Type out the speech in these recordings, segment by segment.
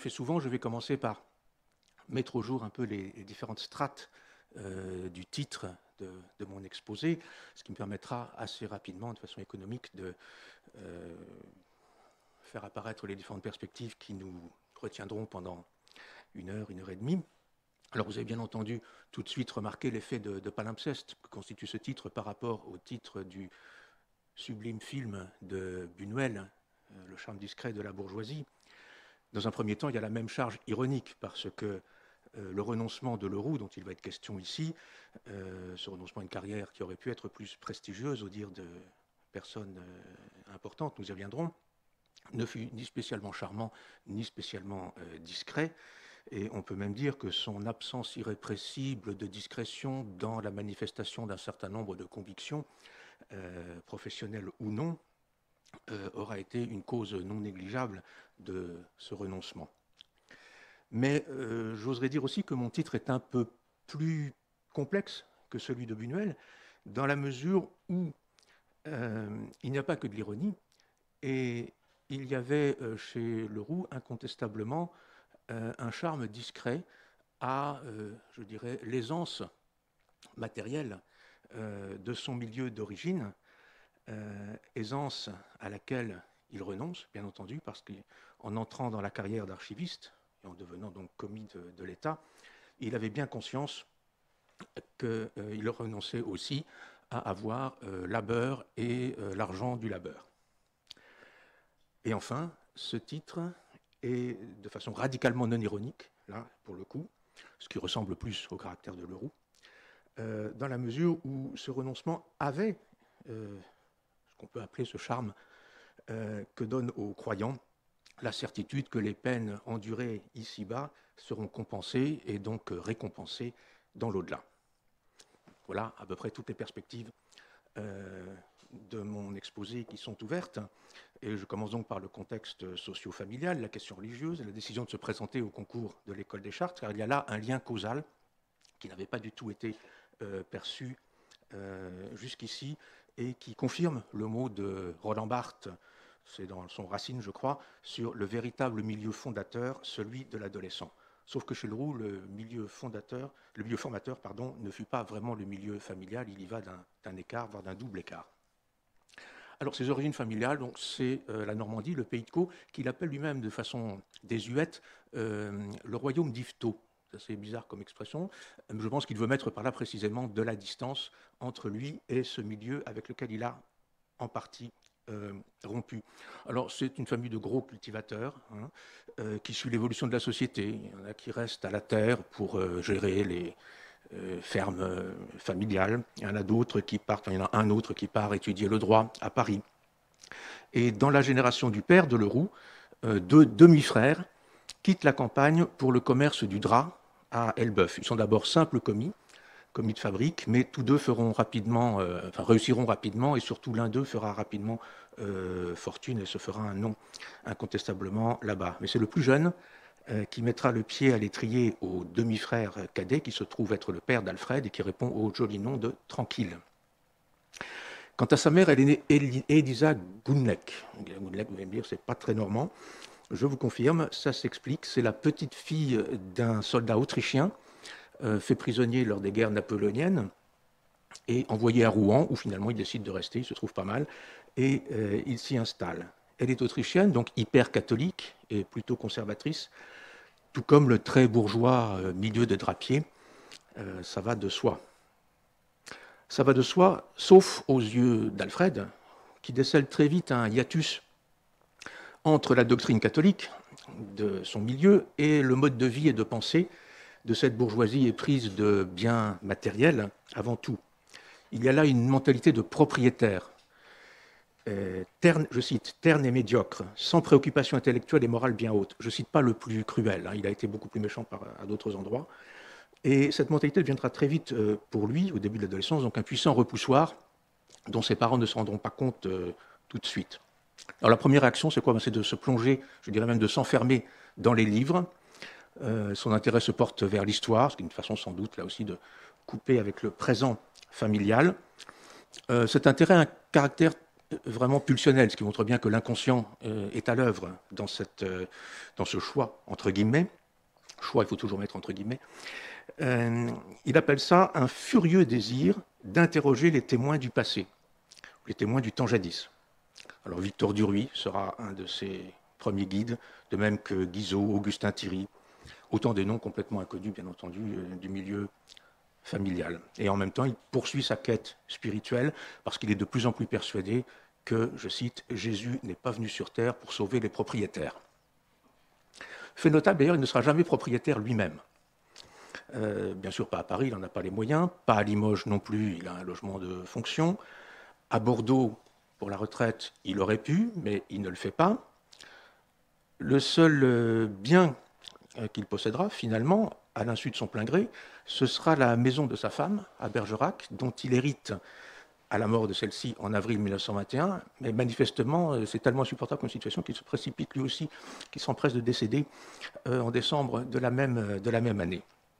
fais souvent, je vais commencer par mettre au jour un peu les différentes strates du titre de mon exposé, ce qui me permettra assez rapidement, de façon économique, de faire apparaître les différentes perspectives qui nous retiendront pendant une heure et demie. Alors vous avez bien entendu tout de suite remarqué l'effet de palimpseste que constitue ce titre par rapport au titre du sublime film de Buñuel, Le charme discret de la bourgeoisie. Dans un premier temps, il y a la même charge ironique parce que le renoncement de Leroux, dont il va être question ici, ce renoncement à une carrière qui aurait pu être plus prestigieuse au dire de personnes importantes, nous y reviendrons, ne fut ni spécialement charmant, ni spécialement discret. Et on peut même dire que son absence irrépressible de discrétion dans la manifestation d'un certain nombre de convictions, professionnelles ou non, aura été une cause non négligeable de ce renoncement. Mais j'oserais dire aussi que mon titre est un peu plus complexe que celui de Buñuel, dans la mesure où il n'y a pas que de l'ironie, et il y avait chez Leroux incontestablement un charme discret à, je dirais, l'aisance matérielle de son milieu d'origine, aisance à laquelle il renonce, bien entendu, parce qu'en entrant dans la carrière d'archiviste, et en devenant donc commis de l'État, il avait bien conscience qu'il renonçait aussi à avoir labeur et l'argent du labeur. Et enfin, ce titre est de façon radicalement non ironique, là, pour le coup, ce qui ressemble plus au caractère de Leroux, dans la mesure où ce renoncement avait ce qu'on peut appeler ce charme que donne aux croyants la certitude que les peines endurées ici-bas seront compensées et donc récompensées dans l'au-delà. Voilà à peu près toutes les perspectives de mon exposé qui sont ouvertes. Et je commence donc par le contexte socio-familial, la question religieuse, la décision de se présenter au concours de l'école des Chartes, car il y a là un lien causal qui n'avait pas du tout été perçu jusqu'ici et qui confirme le mot de Roland Barthes, c'est dans son Racine, je crois, sur le véritable milieu fondateur, celui de l'adolescent. Sauf que chez Leroux, le milieu formateur, ne fut pas vraiment le milieu familial, il y va d'un écart, voire d'un double écart. Alors, ses origines familiales, donc, c'est la Normandie, le pays de Caux, qu'il appelle lui-même de façon désuète le royaume d'Yvetot. C'est bizarre comme expression. Je pense qu'il veut mettre par là précisément de la distance entre lui et ce milieu avec lequel il a en partie rompu. Alors, c'est une famille de gros cultivateurs qui suit l'évolution de la société. Il y en a qui restent à la terre pour gérer les fermes familiales. Il y en a d'autres qui partent, il y en a un autre qui part étudier le droit à Paris. Et dans la génération du père de Leroux, deux demi-frères quittent la campagne pour le commerce du drap à Elbeuf. Ils sont d'abord simples commis de fabrique, mais tous deux réussiront rapidement, et surtout l'un d'eux fera rapidement fortune et se fera un nom incontestablement là-bas. Mais c'est le plus jeune qui mettra le pied à l'étrier au demi-frère cadet, qui se trouve être le père d'Alfred et qui répond au joli nom de Tranquille. Quant à sa mère, elle est née Elisa Gunleck. Gunleck, vous allez me dire, c'est pas très normand. Je vous confirme, ça s'explique. C'est la petite fille d'un soldat autrichien fait prisonnier lors des guerres napoléoniennes et envoyé à Rouen, où finalement il décide de rester, il se trouve pas mal, et il s'y installe. Elle est autrichienne, donc hyper catholique et plutôt conservatrice, tout comme le très bourgeois milieu de drapier, ça va de soi. Ça va de soi, sauf aux yeux d'Alfred, qui décèle très vite un hiatus entre la doctrine catholique de son milieu et le mode de vie et de pensée de cette bourgeoisie éprise de biens matériels avant tout. Il y a là une mentalité de propriétaire, terne, je cite, terne et médiocre, sans préoccupation intellectuelle et morale bien haute. Je ne cite pas le plus cruel, il a été beaucoup plus méchant à d'autres endroits. Et cette mentalité deviendra très vite pour lui, au début de l'adolescence, donc un puissant repoussoir dont ses parents ne se rendront pas compte tout de suite. Alors la première réaction, c'est quoi ? C'est de se plonger, je dirais même de s'enfermer dans les livres. Son intérêt se porte vers l'histoire, ce qui est une façon sans doute là aussi de couper avec le présent familial. Cet intérêt a un caractère vraiment pulsionnelle, ce qui montre bien que l'inconscient est à l'œuvre dans ce choix, entre guillemets. Choix, il faut toujours mettre entre guillemets. Il appelle ça un furieux désir d'interroger les témoins du passé, les témoins du temps jadis. Alors Victor Duruy sera un de ses premiers guides, de même que Guizot, Augustin Thierry, autant des noms complètement inconnus, bien entendu, du milieu familial. Et en même temps, il poursuit sa quête spirituelle parce qu'il est de plus en plus persuadé que, je cite, Jésus n'est pas venu sur terre pour sauver les propriétaires. Fait notable, d'ailleurs, il ne sera jamais propriétaire lui-même. Bien sûr, pas à Paris, il n'en a pas les moyens, pas à Limoges non plus, il a un logement de fonction. À Bordeaux, pour la retraite, il aurait pu, mais il ne le fait pas. Le seul bien qu'il possédera, finalement, à l'insu de son plein gré, ce sera la maison de sa femme, à Bergerac, dont il hérite à la mort de celle-ci en avril 1921, mais manifestement, c'est tellement insupportable comme situation qu'il se précipite lui aussi, qu'il s'empresse de décéder en décembre de la même année.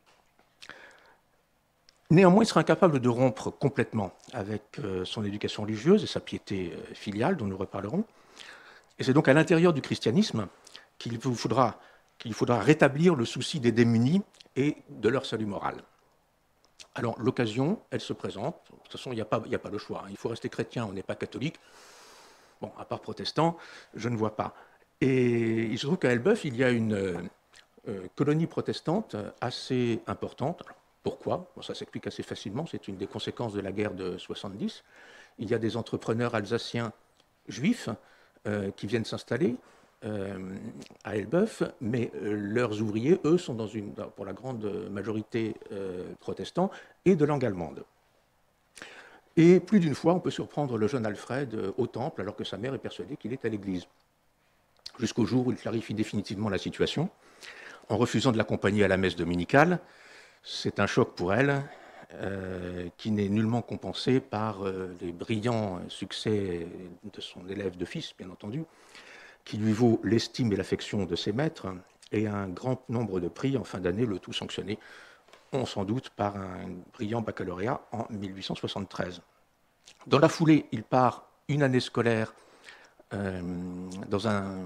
Néanmoins, il sera incapable de rompre complètement avec son éducation religieuse et sa piété filiale, dont nous reparlerons. Et c'est donc à l'intérieur du christianisme qu'il faudra rétablir le souci des démunis et de leur salut moral. Alors, l'occasion, elle se présente. De toute façon, il n'y a pas le choix. Il faut rester chrétien, on n'est pas catholique. Bon, à part protestant, je ne vois pas. Et il se trouve qu'à Elbeuf, il y a une colonie protestante assez importante. Alors, pourquoi? Bon, ça s'explique assez facilement. C'est une des conséquences de la guerre de 70. Il y a des entrepreneurs alsaciens juifs qui viennent s'installer à Elbeuf, mais leurs ouvriers, eux, sont pour la grande majorité protestants et de langue allemande. Et plus d'une fois, on peut surprendre le jeune Alfred au temple, alors que sa mère est persuadée qu'il est à l'église. Jusqu'au jour où il clarifie définitivement la situation, en refusant de l'accompagner à la messe dominicale. C'est un choc pour elle, qui n'est nullement compensé par les brillants succès de son élève de fils, bien entendu, qui lui vaut l'estime et l'affection de ses maîtres et un grand nombre de prix en fin d'année, le tout sanctionné, on s'en doute, par un brillant baccalauréat en 1873. Dans la foulée, il part une année scolaire dans un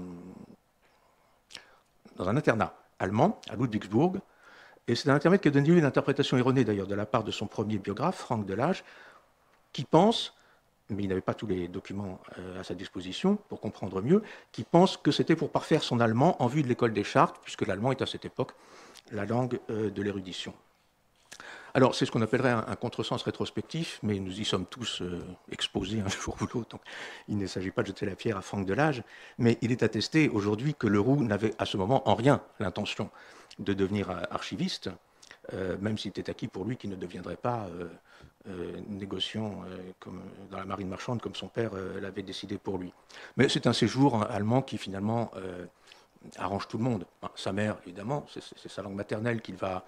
internat allemand à Ludwigsburg, et c'est un intermède qui a donné lieu à une interprétation erronée d'ailleurs de la part de son premier biographe, Franck Delage, qui pense, mais il n'avait pas tous les documents à sa disposition pour comprendre mieux, qui pense que c'était pour parfaire son allemand en vue de l'école des Chartes, puisque l'allemand est à cette époque la langue de l'érudition. Alors, c'est ce qu'on appellerait un contresens rétrospectif, mais nous y sommes tous exposés un jour ou l'autre, donc il ne s'agit pas de jeter la pierre à Franck Delage, mais il est attesté aujourd'hui que Leroux n'avait à ce moment en rien l'intention de devenir archiviste, même s'il était acquis pour lui qu'il ne deviendrait pas négociant comme dans la marine marchande, comme son père l'avait décidé pour lui. Mais c'est un séjour allemand qui finalement arrange tout le monde. Enfin, sa mère, évidemment, c'est sa langue maternelle qu'il va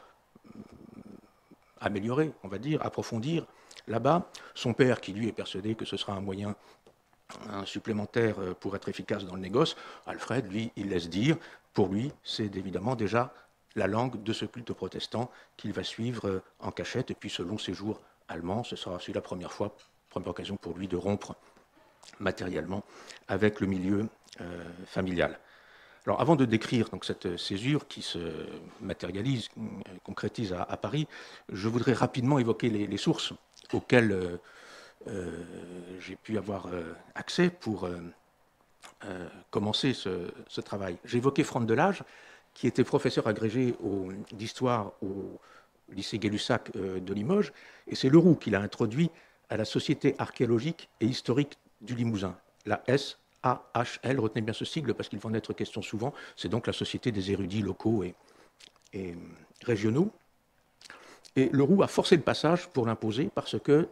améliorer, on va dire, approfondir là-bas. Son père, qui lui est persuadé que ce sera un moyen supplémentaire pour être efficace dans le négoce, Alfred, lui, il laisse dire, pour lui, c'est évidemment déjà la langue de ce culte protestant qu'il va suivre en cachette. Et puis ce long séjour allemand, ce sera aussi la première occasion pour lui de rompre matériellement avec le milieu familial. Alors, avant de décrire donc, cette césure qui se matérialise, concrétise à Paris, je voudrais rapidement évoquer les sources auxquelles j'ai pu avoir accès pour commencer ce travail. J'ai évoqué Franck Delage, qui était professeur agrégé d'histoire au lycée Gay-Lussac de Limoges, et c'est Leroux qui l'a introduit à la Société archéologique et historique du Limousin, la SAHL, retenez bien ce sigle parce qu'il va en être question souvent, c'est donc la Société des érudits locaux et régionaux. Et Leroux a forcé le passage pour l'imposer parce que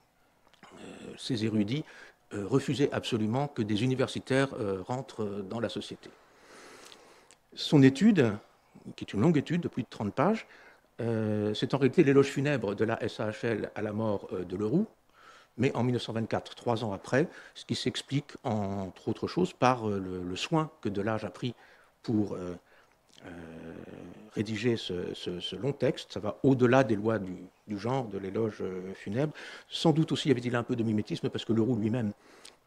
ces érudits refusaient absolument que des universitaires rentrent dans la société. Son étude, qui est une longue étude de plus de 30 pages, c'est en réalité l'éloge funèbre de la SAHL à la mort de Leroux, mais en 1924, 3 ans après, ce qui s'explique, entre autres choses, par le soin que Delage a pris pour rédiger ce long texte. Ça va au-delà des lois du genre, de l'éloge funèbre. Sans doute aussi y avait-il un peu de mimétisme, parce que Leroux lui-même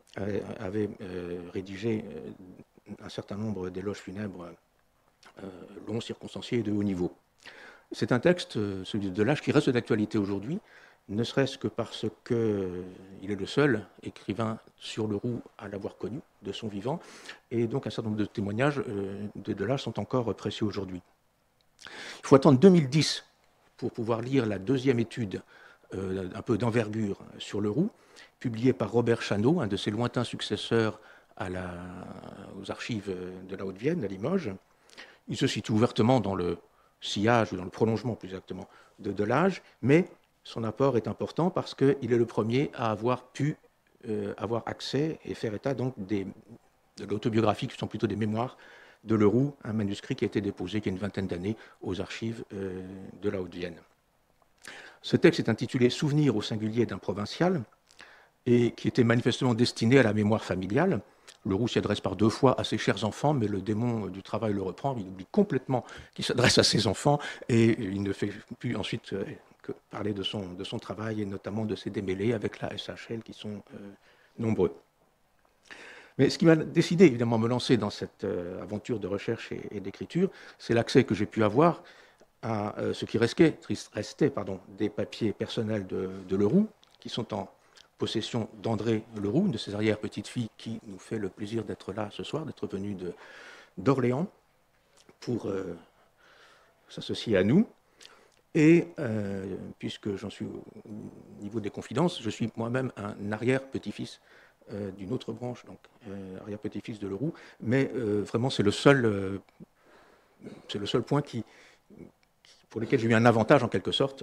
avait rédigé un certain nombre d'éloges funèbres longs, circonstanciés et de haut niveau. C'est un texte, celui de Delage, qui reste d'actualité aujourd'hui, ne serait-ce que parce qu'il est le seul écrivain sur Leroux à l'avoir connu de son vivant, et donc un certain nombre de témoignages de Delage sont encore précieux aujourd'hui. Il faut attendre 2010 pour pouvoir lire la deuxième étude un peu d'envergure sur Leroux, publiée par Robert Chanot, un de ses lointains successeurs aux archives de la Haute-Vienne, à Limoges. Il se situe ouvertement dans le sillage, ou dans le prolongement plus exactement, de Delage, mais son apport est important parce qu'il est le premier à avoir pu avoir accès et faire état donc de l'autobiographie, qui sont plutôt des mémoires de Leroux, un manuscrit qui a été déposé il y a une vingtaine d'années aux archives de la Haute-Vienne. Ce texte est intitulé « Souvenirs au singulier d'un provincial » et qui était manifestement destiné à la mémoire familiale. Leroux s'y adresse par deux fois à ses chers enfants, mais le démon du travail le reprend. Il oublie complètement qu'il s'adresse à ses enfants et il ne fait plus ensuite que parler de son travail et notamment de ses démêlés avec la SHL qui sont nombreux. Mais ce qui m'a décidé évidemment à me lancer dans cette aventure de recherche et d'écriture, c'est l'accès que j'ai pu avoir à ce qui restait des papiers personnels de Leroux, qui sont en possession d'André Leroux, une de ses arrière-petites-filles qui nous fait le plaisir d'être là ce soir, d'être venue d'Orléans pour s'associer à nous. Et puisque j'en suis au niveau des confidences, je suis moi-même un arrière-petit-fils d'une autre branche, donc arrière-petit-fils de Leroux, mais vraiment c'est le seul point pour lequel j'ai eu un avantage en quelque sorte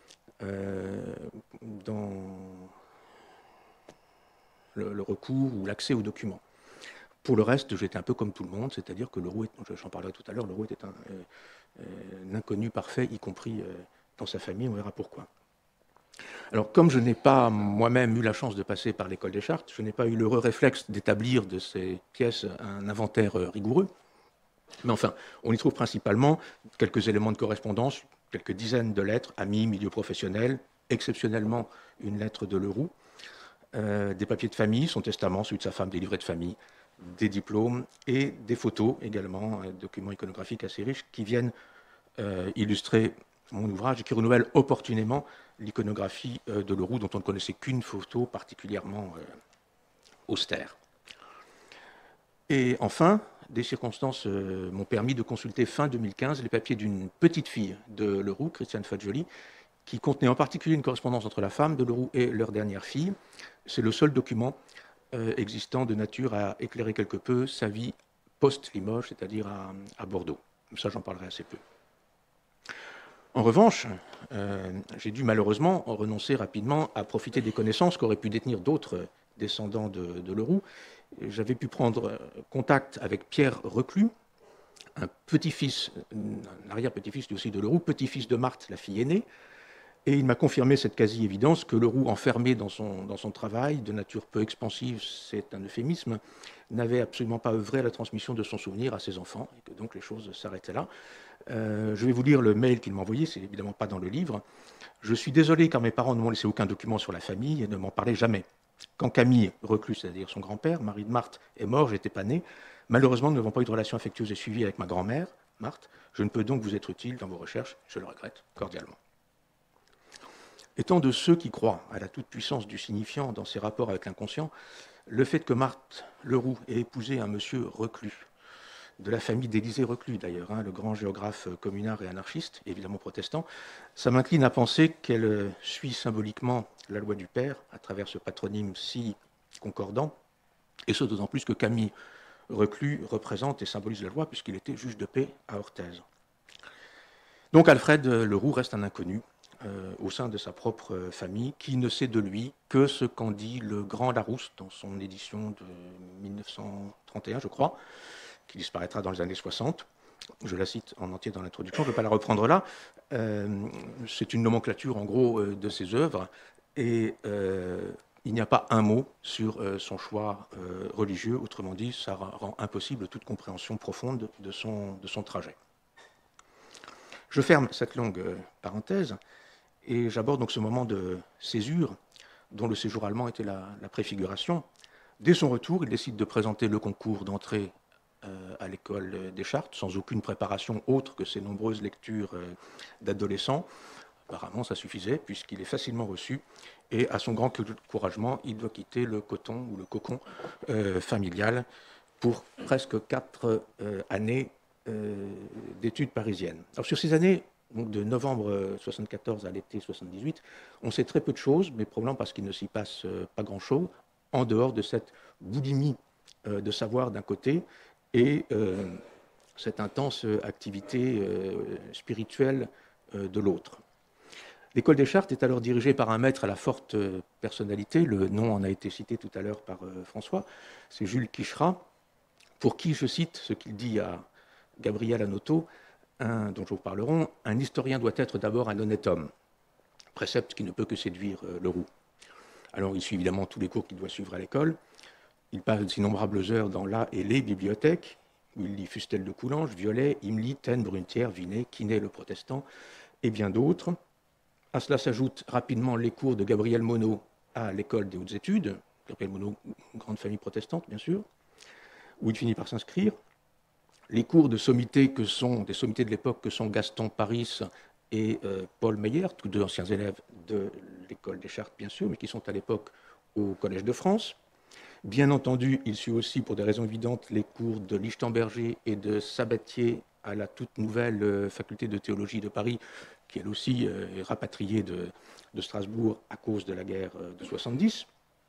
dans le recours ou l'accès aux documents. Pour le reste, j'étais un peu comme tout le monde, c'est-à-dire que Leroux, j'en parlerai tout à l'heure, Leroux était un inconnu parfait, y compris dans sa famille, on verra pourquoi. Alors, comme je n'ai pas moi-même eu la chance de passer par l'école des chartes, je n'ai pas eu l'heureux réflexe d'établir de ces pièces un inventaire rigoureux, mais enfin, on y trouve principalement quelques éléments de correspondance, quelques dizaines de lettres, amis, milieu professionnel, exceptionnellement une lettre de Leroux, des papiers de famille, son testament, celui de sa femme, des livrets de famille, des diplômes et des photos également, documents iconographiques assez riches qui viennent illustrer mon ouvrage et qui renouvellent opportunément l'iconographie de Leroux dont on ne connaissait qu'une photo particulièrement austère. Et enfin, des circonstances m'ont permis de consulter fin 2015 les papiers d'une petite fille de Leroux, Christiane Fagioli, qui contenait en particulier une correspondance entre la femme de Leroux et leur dernière fille. C'est le seul document existant de nature à éclairer quelque peu sa vie post-Limoges, c'est-à-dire à Bordeaux. Ça, j'en parlerai assez peu. En revanche, j'ai dû malheureusement renoncer rapidement à profiter des connaissances qu'auraient pu détenir d'autres descendants de Leroux. J'avais pu prendre contact avec Pierre Reclus, un petit-fils, un arrière-petit-fils aussi de Leroux, petit-fils de Marthe, la fille aînée, et il m'a confirmé cette quasi-évidence que Leroux, enfermé dans son travail, de nature peu expansive, c'est un euphémisme, n'avait absolument pas œuvré à la transmission de son souvenir à ses enfants, et que donc les choses s'arrêtaient là. Je vais vous lire le mail qu'il m'a envoyé, c'est évidemment pas dans le livre. Je suis désolé car mes parents ne m'ont laissé aucun document sur la famille et ne m'en parlaient jamais. Quand Camille Reclus, c'est-à-dire son grand-père, mari de Marthe, est mort, j'étais pas né. Malheureusement, nous n'avons pas eu de relation affectueuse et suivie avec ma grand-mère, Marthe. Je ne peux donc vous être utile dans vos recherches, je le regrette cordialement. Étant de ceux qui croient à la toute-puissance du signifiant dans ses rapports avec l'inconscient, le fait que Marthe Leroux ait épousé un monsieur Reclus, de la famille d'Élisée Reclus d'ailleurs, le grand géographe communard et anarchiste, évidemment protestant, ça m'incline à penser qu'elle suit symboliquement la loi du père à travers ce patronyme si concordant, et ce d'autant plus que Camille Reclus représente et symbolise la loi puisqu'il était juge de paix à Orthez. Donc Alfred Leroux reste un inconnu au sein de sa propre famille, qui ne sait de lui que ce qu'en dit le grand Larousse dans son édition de 1931, je crois, qui disparaîtra dans les années 60. Je la cite en entier dans l'introduction, je ne vais pas la reprendre là. C'est une nomenclature, en gros, de ses œuvres, et il n'y a pas un mot sur son choix religieux. Autrement dit, ça rend impossible toute compréhension profonde de son trajet. Je ferme cette longue parenthèse, et j'aborde donc ce moment de césure, dont le séjour allemand était la préfiguration, Dès son retour, il décide de présenter le concours d'entrée à l'école des Chartes, sans aucune préparation autre que ses nombreuses lectures d'adolescents. Apparemment, ça suffisait, puisqu'il est facilement reçu, et à son grand encouragement, il doit quitter le coton ou le cocon familial pour presque 4 années d'études parisiennes. Alors, sur ces années, donc de novembre 1974 à l'été 1978, on sait très peu de choses, mais probablement parce qu'il ne s'y passe pas grand-chose, en dehors de cette boulimie de savoir d'un côté et cette intense activité spirituelle de l'autre. L'école des Chartes est alors dirigée par un maître à la forte personnalité, le nom en a été cité tout à l'heure par François, c'est Jules Quicherat, pour qui, je cite ce qu'il dit à Gabriel Hanotaux, dont je vous parlerai, un historien doit être d'abord un honnête homme, précepte qui ne peut que séduire Leroux. Alors il suit évidemment tous les cours qu'il doit suivre à l'école, il passe d'innombrables heures dans la et les bibliothèques, où il lit Fustel de Coulanges, Violet, Imly, Taine, Brunetière, Vinet, Quinet le protestant, et bien d'autres. À cela s'ajoutent rapidement les cours de Gabriel Monod à l'école des hautes études, Gabriel Monod, une grande famille protestante bien sûr, où il finit par s'inscrire. Les cours de sommités des sommités de l'époque que sont Gaston Paris et Paul Meyer, tous deux anciens élèves de l'école des Chartes bien sûr, mais qui sont à l'époque au Collège de France. Bien entendu, il suit aussi, pour des raisons évidentes, les cours de Lichtenberger et de Sabatier à la toute nouvelle faculté de théologie de Paris, qui elle aussi est rapatriée de Strasbourg à cause de la guerre de 70.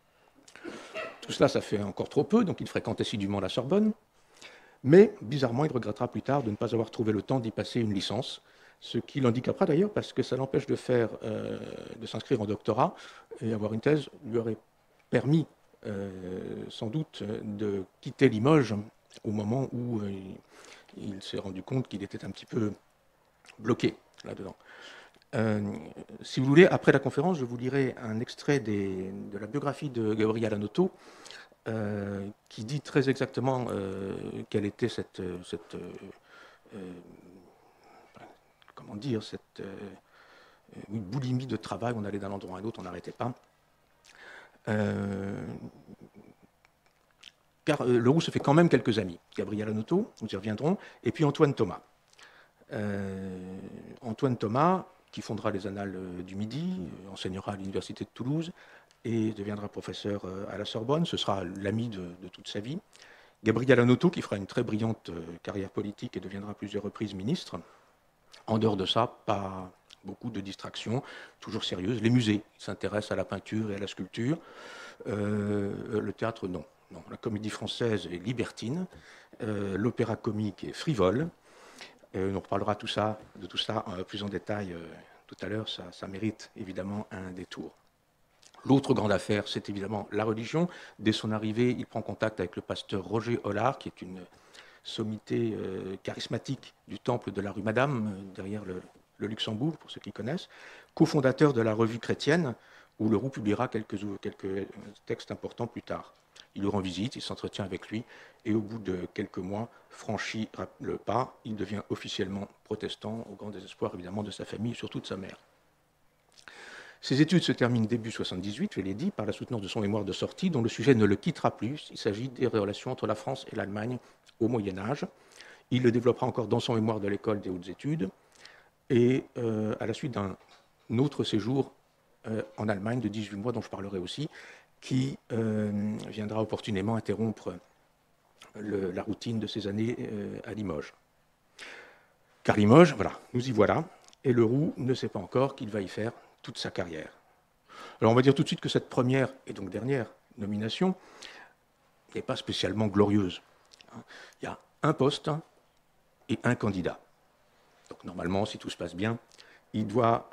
Tout cela, ça fait encore trop peu, donc il fréquente assidûment la Sorbonne. Mais, bizarrement, il regrettera plus tard de ne pas avoir trouvé le temps d'y passer une licence, ce qui l'handicapera d'ailleurs parce que ça l'empêche de s'inscrire en doctorat, et avoir une thèse lui aurait permis sans doute de quitter Limoges au moment où il s'est rendu compte qu'il était un petit peu bloqué là-dedans. Si vous voulez, après la conférence, je vous lirai un extrait de la biographie de Gabriel Hanotaux qui dit très exactement quelle était cette boulimie de travail. On allait d'un endroit à un autre, on n'arrêtait pas. Car Leroux se fait quand même quelques amis. Gabriel Hanotaux, nous y reviendrons, et puis Antoine Thomas. Antoine Thomas, qui fondera les Annales du Midi, enseignera à l'Université de Toulouse et deviendra professeur à la Sorbonne. Ce sera l'ami de toute sa vie. Gabriel Hanotaux, qui fera une très brillante carrière politique et deviendra à plusieurs reprises ministre. En dehors de ça, pas beaucoup de distractions, toujours sérieuses. Les musées s'intéressent à la peinture et à la sculpture. Le théâtre, non. La comédie française est libertine. L'opéra comique est frivole. On reparlera de tout ça plus en détail tout à l'heure. Ça mérite évidemment un détour. L'autre grande affaire, c'est évidemment la religion. Dès son arrivée, il prend contact avec le pasteur Roger Hollard, qui est une sommité charismatique du temple de la rue Madame, derrière le Luxembourg, pour ceux qui connaissent, cofondateur de la revue chrétienne, où Leroux publiera quelques textes importants plus tard. Il le rend visite, il s'entretient avec lui, et au bout de quelques mois, franchit le pas, il devient officiellement protestant, au grand désespoir évidemment de sa famille et surtout de sa mère. Ses études se terminent début 1978, je l'ai dit, par la soutenance de son mémoire de sortie, dont le sujet ne le quittera plus. Il s'agit des relations entre la France et l'Allemagne au Moyen-Âge. Il le développera encore dans son mémoire de l'école des hautes études, et à la suite d'un autre séjour en Allemagne de 18 mois, dont je parlerai aussi, qui viendra opportunément interrompre la routine de ces années à Limoges. Car Limoges, voilà, nous y voilà, et Leroux ne sait pas encore qu'il va y faire toute sa carrière. Alors on va dire tout de suite que cette première et donc dernière nomination n'est pas spécialement glorieuse. Il y a un poste et un candidat. Donc normalement, si tout se passe bien, il doit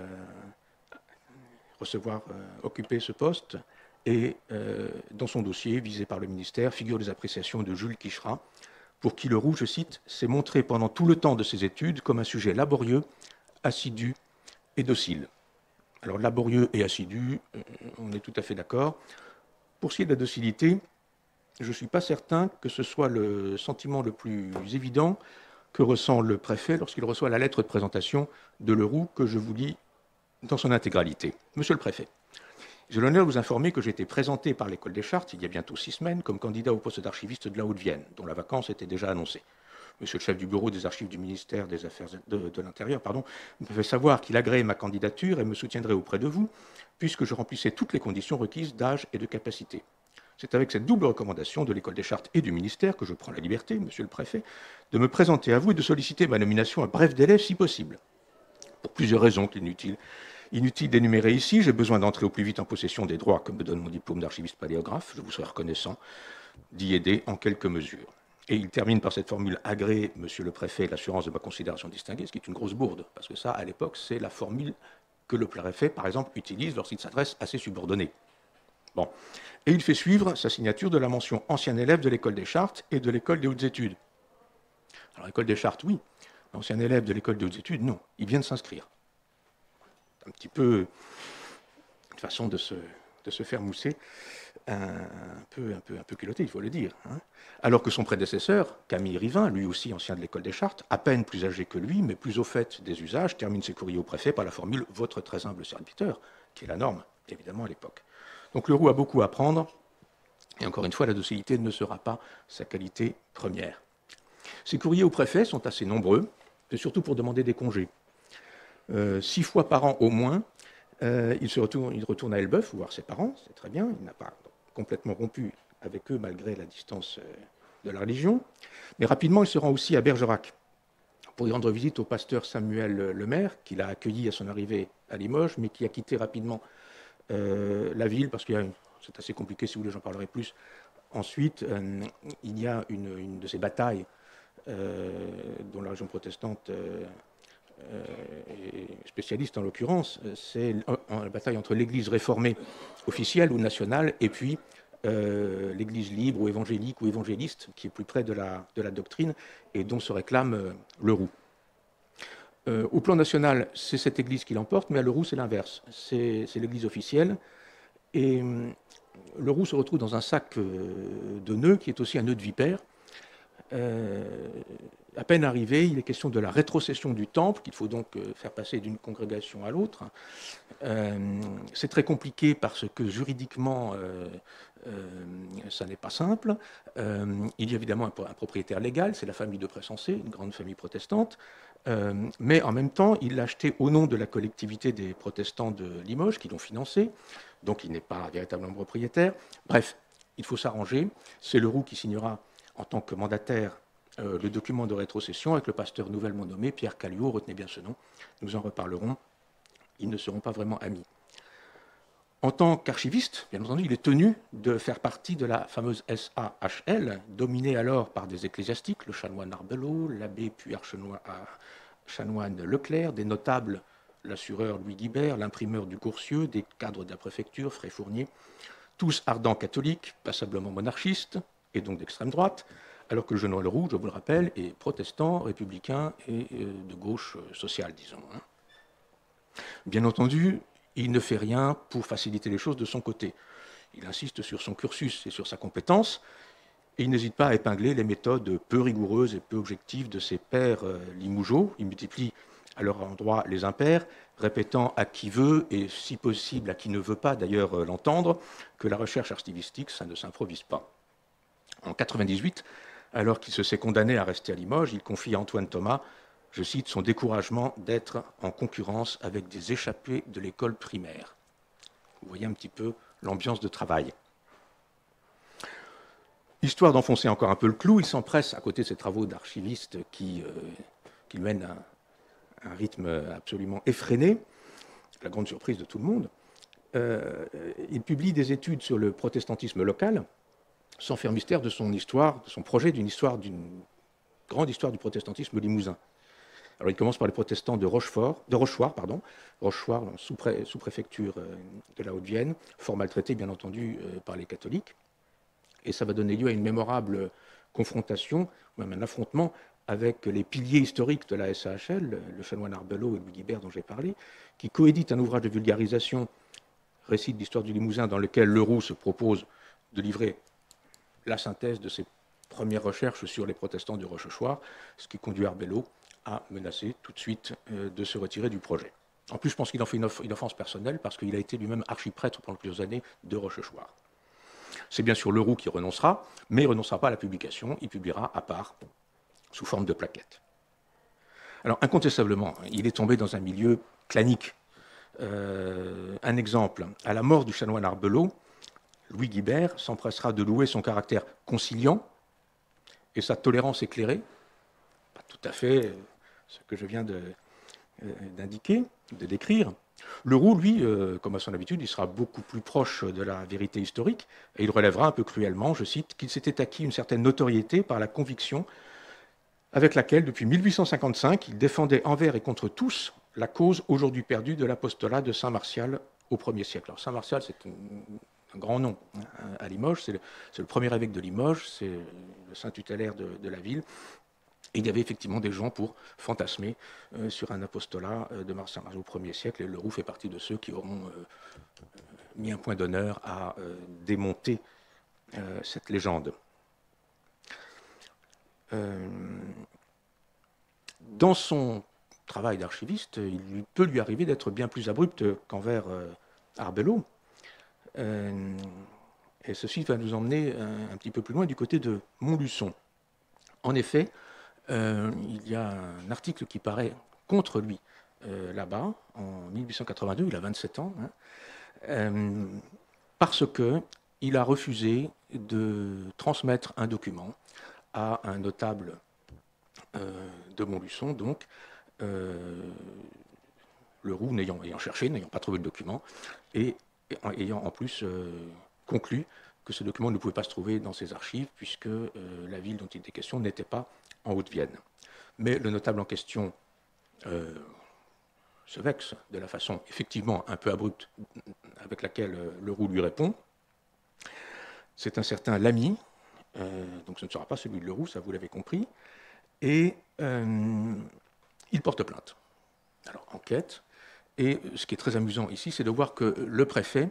occuper ce poste, et dans son dossier, visé par le ministère, figurent les appréciations de Jules Quicherat, pour qui Leroux, je cite, s'est montré pendant tout le temps de ses études comme un sujet laborieux, assidu et docile. Alors laborieux et assidu, on est tout à fait d'accord. Pour ce qui est de la docilité, je ne suis pas certain que ce soit le sentiment le plus évident que ressent le préfet lorsqu'il reçoit la lettre de présentation de Leroux, que je vous lis dans son intégralité. Monsieur le préfet, J'ai l'honneur de vous informer que j'ai été présenté par l'École des Chartes, il y a bientôt 6 semaines, comme candidat au poste d'archiviste de la Haute-Vienne, dont la vacance était déjà annoncée. Monsieur le chef du bureau des archives du ministère des Affaires de l'Intérieur me fait savoir qu'il agrée ma candidature et me soutiendrait auprès de vous, puisque je remplissais toutes les conditions requises d'âge et de capacité. C'est avec cette double recommandation de l'École des Chartes et du ministère que je prends la liberté, monsieur le préfet, de me présenter à vous et de solliciter ma nomination à bref délai si possible. Pour plusieurs raisons inutiles d'énumérer ici, j'ai besoin d'entrer au plus vite en possession des droits que me donne mon diplôme d'archiviste paléographe. Je vous serai reconnaissant d'y aider en quelques mesures. Et il termine par cette formule agréée, monsieur le préfet, l'assurance de ma considération distinguée, ce qui est une grosse bourde, parce que ça, à l'époque, c'est la formule que le préfet, par exemple, utilise lorsqu'il s'adresse à ses subordonnés. Bon. Et il fait suivre sa signature de la mention ancien élève de l'École des Chartes et de l'École des Hautes Études. Alors, l'École des Chartes, oui. L'ancien élève de l'École des Hautes Études, non. Il vient de s'inscrire. Un petit peu une façon de se faire mousser, un peu culotté, il faut le dire. Hein. Alors que son prédécesseur, Camille Rivin, lui aussi ancien de l'École des Chartes, à peine plus âgé que lui, mais plus au fait des usages, termine ses courriers au préfet par la formule « votre très humble serviteur », qui est la norme, évidemment, à l'époque. Donc Leroux a beaucoup à apprendre, et encore une fois, la docilité ne sera pas sa qualité première. Ses courriers au préfet sont assez nombreux, et surtout pour demander des congés. 6 fois par an au moins, il retourne à Elbeuf voir ses parents, c'est très bien, il n'a pas complètement rompu avec eux malgré la distance de la religion, mais rapidement il se rend aussi à Bergerac pour y rendre visite au pasteur Samuel Lemaire, qu'il a accueilli à son arrivée à Limoges, mais qui a quitté rapidement la ville, parce que c'est assez compliqué, si vous voulez j'en parlerai plus. Ensuite, il y a une de ces batailles dont la région protestante spécialiste en l'occurrence, c'est la bataille entre l'église réformée officielle ou nationale et puis l'église libre ou évangélique ou évangéliste qui est plus près de la doctrine et dont se réclame Leroux. Au plan national, c'est cette église qui l'emporte, mais à Leroux, c'est l'inverse. C'est l'église officielle. Et Leroux se retrouve dans un sac de nœuds qui est aussi un nœud de vipère. À peine arrivé, il est question de la rétrocession du temple, qu'il faut donc faire passer d'une congrégation à l'autre. C'est très compliqué parce que juridiquement, ça n'est pas simple. Il y a évidemment un propriétaire légal, c'est la famille de Pressensé, une grande famille protestante, mais en même temps, il l'a acheté au nom de la collectivité des protestants de Limoges, qui l'ont financé, donc il n'est pas véritablement propriétaire. Bref, il faut s'arranger. C'est Leroux qui signera en tant que mandataire le document de rétrocession avec le pasteur nouvellement nommé, Pierre Calliot, retenez bien ce nom, nous en reparlerons, ils ne seront pas vraiment amis. En tant qu'archiviste, bien entendu, il est tenu de faire partie de la fameuse SAHL, dominée alors par des ecclésiastiques, le chanoine Arbelot, l'abbé puis chanoine Leclerc, des notables, l'assureur Louis Guibert, l'imprimeur du Coursieux, des cadres de la préfecture, Fray Fournier, tous ardents catholiques, passablement monarchistes, et donc d'extrême droite, alors que le jeune Leroux, je vous le rappelle, est protestant, républicain et de gauche sociale, disons. Bien entendu, il ne fait rien pour faciliter les choses de son côté. Il insiste sur son cursus et sur sa compétence, et il n'hésite pas à épingler les méthodes peu rigoureuses et peu objectives de ses pairs limougeaux. Il multiplie à leur endroit les impairs, répétant à qui veut, et si possible à qui ne veut pas d'ailleurs l'entendre, que la recherche archivistique, ça ne s'improvise pas. En 1998, alors qu'il se sait condamné à rester à Limoges, il confie à Antoine Thomas, je cite, son découragement d'être en concurrence avec des échappés de l'école primaire. Vous voyez un petit peu l'ambiance de travail. Histoire d'enfoncer encore un peu le clou, il s'empresse, à côté de ses travaux d'archiviste qui mènent à un rythme absolument effréné, la grande surprise de tout le monde, il publie des études sur le protestantisme local, sans faire mystère de son histoire, de son projet d'une grande histoire du protestantisme limousin. Alors il commence par les protestants de Rochefort, sous-préfecture de la Haute-Vienne, fort maltraité bien entendu par les catholiques. Et ça va donner lieu à une mémorable confrontation, même un affrontement avec les piliers historiques de la SAHL, le chanoine Arbelot et Louis Guibert dont j'ai parlé, qui coéditent un ouvrage de vulgarisation, récit de l'histoire du Limousin, dans lequel Leroux se propose de livrer la synthèse de ses premières recherches sur les protestants du Rochechouart, ce qui conduit Arbelot à menacer tout de suite de se retirer du projet. En plus, je pense qu'il en fait une offense personnelle parce qu'il a été lui-même archiprêtre pendant plusieurs années de Rochechouart. C'est bien sûr Leroux qui renoncera, mais il ne renoncera pas à la publication, il publiera à part, sous forme de plaquettes. Alors, incontestablement, il est tombé dans un milieu clanique. Un exemple, à la mort du chanoine Arbelot, Louis Guibert s'empressera de louer son caractère conciliant et sa tolérance éclairée, pas tout à fait ce que je viens d'indiquer, de décrire. Leroux, lui, comme à son habitude, il sera beaucoup plus proche de la vérité historique et il relèvera un peu cruellement, je cite, qu'il s'était acquis une certaine notoriété par la conviction avec laquelle, depuis 1855, il défendait envers et contre tous la cause aujourd'hui perdue de l'apostolat de Saint Martial au 1er siècle. Alors, Saint Martial, c'est un grand nom à Limoges, c'est le premier évêque de Limoges, c'est le saint tutélaire de la ville. Et il y avait effectivement des gens pour fantasmer sur un apostolat de Martial au 1er siècle, et Leroux fait partie de ceux qui auront mis un point d'honneur à démonter cette légende. Dans son travail d'archiviste, il peut lui arriver d'être bien plus abrupt qu'envers Arbelot. Et ceci va nous emmener un petit peu plus loin du côté de Montluçon. En effet, il y a un article qui paraît contre lui là-bas, en 1882, il a 27 ans, parce qu'il a refusé de transmettre un document à un notable de Montluçon, donc Leroux ayant cherché, n'ayant pas trouvé le document, et ayant en plus conclu que ce document ne pouvait pas se trouver dans ses archives, puisque la ville dont il était question n'était pas en Haute-Vienne. Mais le notable en question se vexe de la façon effectivement un peu abrupte avec laquelle Leroux lui répond. C'est un certain Lamy, donc ce ne sera pas celui de Leroux, ça vous l'avez compris, et il porte plainte. Alors, enquête, et ce qui est très amusant ici, c'est de voir que le préfet,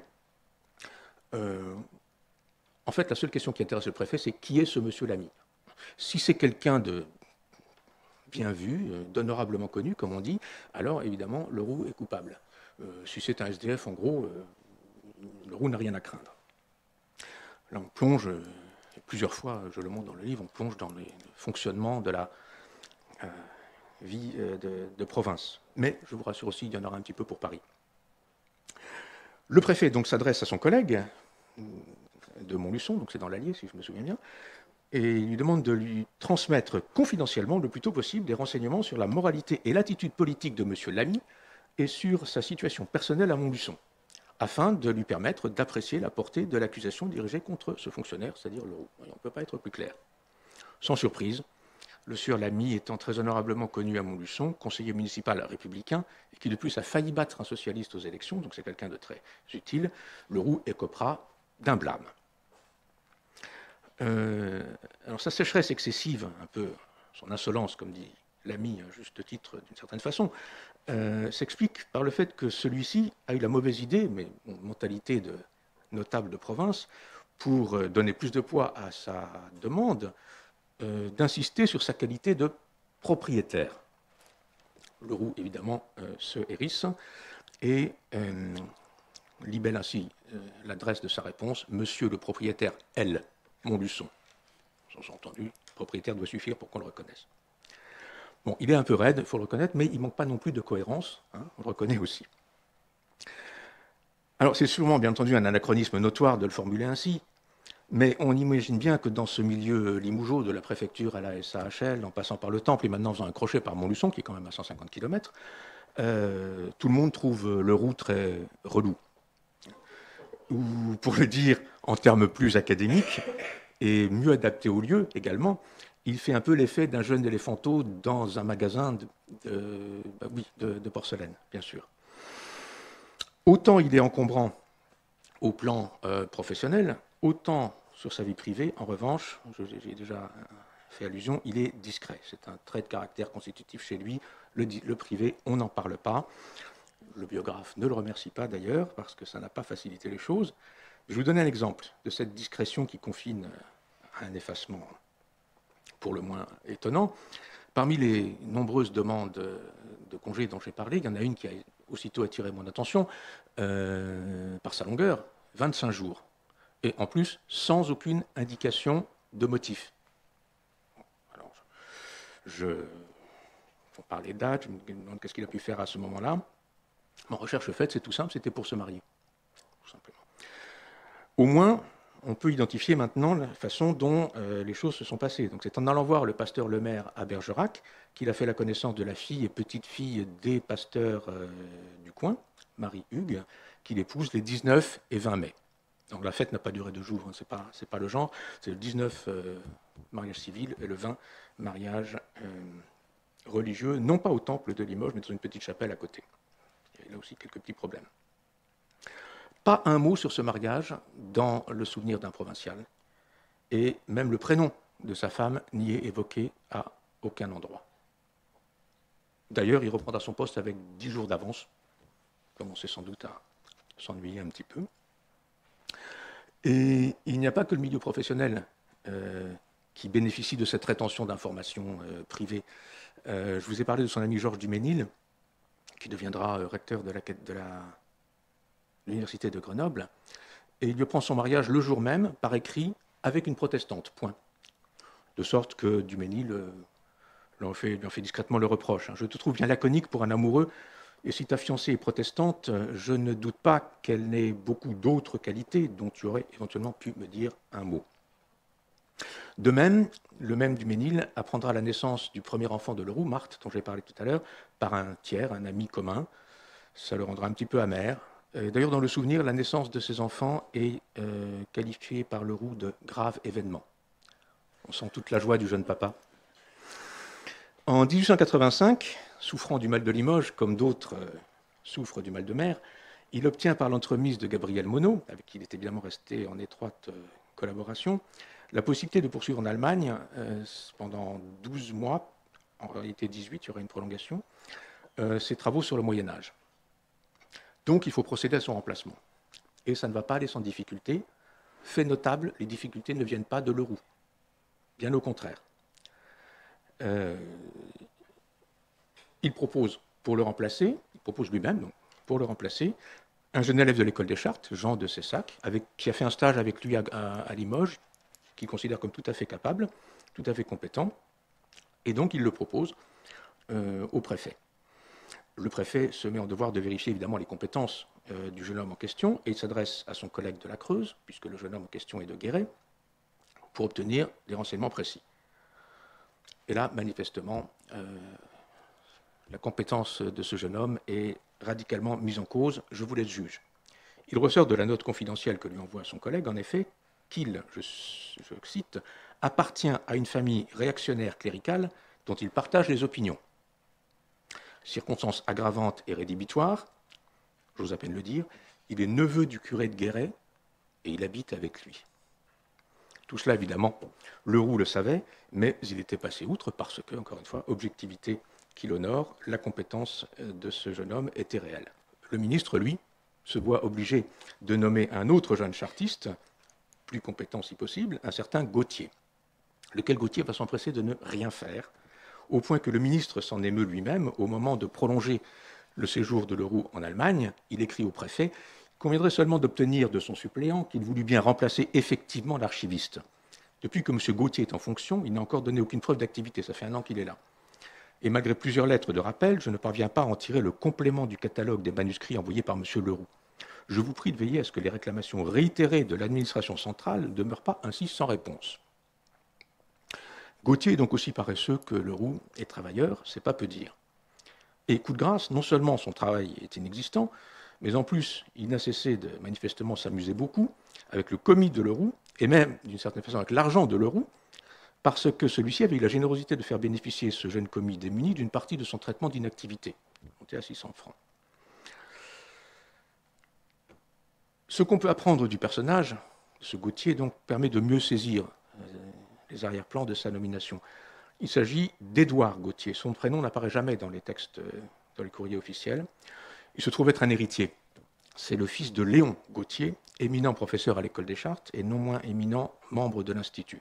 en fait, la seule question qui intéresse le préfet, c'est qui est ce monsieur Lamy. Si c'est quelqu'un de bien vu, d'honorablement connu, comme on dit, alors évidemment, Leroux est coupable. Si c'est un SDF, en gros, Leroux n'a rien à craindre. Là, on plonge, plusieurs fois, je le montre dans le livre, on plonge dans le fonctionnement de la vie de province. Mais, je vous rassure aussi, il y en aura un petit peu pour Paris. Le préfet donc s'adresse à son collègue de Montluçon, donc c'est dans l'Allier, si je me souviens bien, et il lui demande de lui transmettre confidentiellement, le plus tôt possible, des renseignements sur la moralité et l'attitude politique de M. Lamy et sur sa situation personnelle à Montluçon, afin de lui permettre d'apprécier la portée de l'accusation dirigée contre ce fonctionnaire, c'est-à-dire Leroux. On ne peut pas être plus clair. Sans surprise, le sieur Lamy étant très honorablement connu à Montluçon, conseiller municipal républicain, et qui de plus a failli battre un socialiste aux élections, donc c'est quelqu'un de très utile, Leroux écopera d'un blâme. Alors sa sécheresse excessive, un peu son insolence, comme dit Lamy, à juste titre d'une certaine façon, s'explique par le fait que celui-ci a eu la mauvaise idée, mais mentalité de notable de province, pour donner plus de poids à sa demande, d'insister sur sa qualité de propriétaire. Leroux, évidemment, se hérisse et libelle ainsi l'adresse de sa réponse, Monsieur le propriétaire L. Montluçon. Sous-entendu, propriétaire doit suffire pour qu'on le reconnaisse. Bon, il est un peu raide, il faut le reconnaître, mais il ne manque pas non plus de cohérence, hein, on le reconnaît aussi. Alors, c'est sûrement, bien entendu, un anachronisme notoire de le formuler ainsi, mais on imagine bien que dans ce milieu limougeot, de la préfecture à la SAHL, en passant par le Temple et maintenant en faisant un crochet par Montluçon, qui est quand même à 150 km, tout le monde trouve Leroux très relou. Ou, pour le dire en termes plus académiques, et mieux adapté au lieu également, il fait un peu l'effet d'un jeune éléphanteau dans un magasin de porcelaine, bien sûr. Autant il est encombrant au plan professionnel, autant sur sa vie privée, en revanche, j'ai déjà fait allusion, il est discret. C'est un trait de caractère constitutif chez lui. Le privé, on n'en parle pas. Le biographe ne le remercie pas d'ailleurs, parce que ça n'a pas facilité les choses. Je vais vous donner un exemple de cette discrétion qui confine à un effacement pour le moins étonnant. Parmi les nombreuses demandes de congés dont j'ai parlé, il y en a une qui a aussitôt attiré mon attention par sa longueur, 25 jours. Et en plus, sans aucune indication de motif. Alors, pour parler de date, je me demande qu'est-ce qu'il a pu faire à ce moment-là. Mon recherche faite, c'est tout simple, c'était pour se marier, tout simplement. Au moins, on peut identifier maintenant la façon dont les choses se sont passées. Donc, c'est en allant voir le pasteur Lemaire à Bergerac qu'il a fait la connaissance de la fille et petite-fille des pasteurs du coin, Marie Hugues, qu'il épouse les 19 et 20 mai. Donc la fête n'a pas duré 2 jours, hein, c'est pas le genre. C'est le 19 mariage civil et le 20 mariage religieux, non pas au temple de Limoges, mais dans une petite chapelle à côté. Il y a là aussi quelques petits problèmes. Pas un mot sur ce mariage dans le souvenir d'un provincial. Et même le prénom de sa femme n'y est évoqué à aucun endroit. D'ailleurs, il reprendra son poste avec 10 jours d'avance, commençait sans doute à s'ennuyer un petit peu. Et il n'y a pas que le milieu professionnel qui bénéficie de cette rétention d'informations privées. Je vous ai parlé de son ami Georges Duménil, qui deviendra recteur de l'université de Grenoble, et il lui prend son mariage le jour même, par écrit, avec une protestante, point. De sorte que Duménil lui en fait discrètement le reproche. Je te trouve bien laconique pour un amoureux, et si ta fiancée est protestante, je ne doute pas qu'elle n'ait beaucoup d'autres qualités dont tu aurais éventuellement pu me dire un mot. De même, le même Duménil apprendra la naissance du premier enfant de Leroux, Marthe, dont j'ai parlé tout à l'heure, par un tiers, un ami commun. Ça le rendra un petit peu amer. D'ailleurs, dans le souvenir, la naissance de ces enfants est qualifiée par Leroux de grave événement. On sent toute la joie du jeune papa. En 1885, souffrant du mal de Limoges, comme d'autres souffrent du mal de mer, il obtient par l'entremise de Gabriel Monod, avec qui il est évidemment resté en étroite collaboration, la possibilité de poursuivre en Allemagne pendant 12 mois, en réalité 18, il y aura une prolongation, ses travaux sur le Moyen-Âge. Donc il faut procéder à son remplacement. Et ça ne va pas aller sans difficulté. Fait notable, les difficultés ne viennent pas de Leroux. Bien au contraire. Il propose pour le remplacer, il propose lui-même, donc, pour le remplacer, un jeune élève de l'école des Chartes, Jean de Cessac, qui a fait un stage avec lui à Limoges, qu'il considère comme tout à fait capable, tout à fait compétent, et donc il le propose au préfet. Le préfet se met en devoir de vérifier évidemment les compétences du jeune homme en question, et il s'adresse à son collègue de la Creuse, puisque le jeune homme en question est de Guéret, pour obtenir des renseignements précis. Et là, manifestement, la compétence de ce jeune homme est radicalement mise en cause. Je vous laisse juge. Il ressort de la note confidentielle que lui envoie son collègue, en effet, qu'il, je cite, appartient à une famille réactionnaire cléricale dont il partage les opinions. Circonstance aggravante et rédhibitoire, j'ose à peine le dire, il est neveu du curé de Guéret et il habite avec lui. Tout cela, évidemment, Leroux le savait, mais il était passé outre parce que, encore une fois, objectivité qui l'honore, la compétence de ce jeune homme était réelle. Le ministre, lui, se voit obligé de nommer un autre jeune chartiste, plus compétent si possible, un certain Gautier, lequel Gautier va s'empresser de ne rien faire, au point que le ministre s'en émeut lui-même au moment de prolonger le séjour de Leroux en Allemagne. Il écrit au préfet qu'il conviendrait seulement d'obtenir de son suppléant qu'il voulut bien remplacer effectivement l'archiviste. Depuis que M. Gautier est en fonction, il n'a encore donné aucune preuve d'activité, ça fait 1 an qu'il est là. Et malgré plusieurs lettres de rappel, je ne parviens pas à en tirer le complément du catalogue des manuscrits envoyés par M. Leroux. Je vous prie de veiller à ce que les réclamations réitérées de l'administration centrale ne demeurent pas ainsi sans réponse. Gautier est donc aussi paresseux que Leroux est travailleur, c'est pas peu dire. Et coup de grâce, non seulement son travail est inexistant, mais en plus, il n'a cessé de manifestement s'amuser beaucoup avec le commis de Leroux, et même, d'une certaine façon, avec l'argent de Leroux, parce que celui-ci avait eu la générosité de faire bénéficier ce jeune commis démuni d'une partie de son traitement d'inactivité, monté à 600 francs. Ce qu'on peut apprendre du personnage, ce Gautier, donc, permet de mieux saisir les arrière-plans de sa nomination. Il s'agit d'Édouard Gautier. Son prénom n'apparaît jamais dans les textes, dans les courriers officiels. Il se trouve être un héritier. C'est le fils de Léon Gautier, éminent professeur à l'école des Chartes et non moins éminent membre de l'Institut.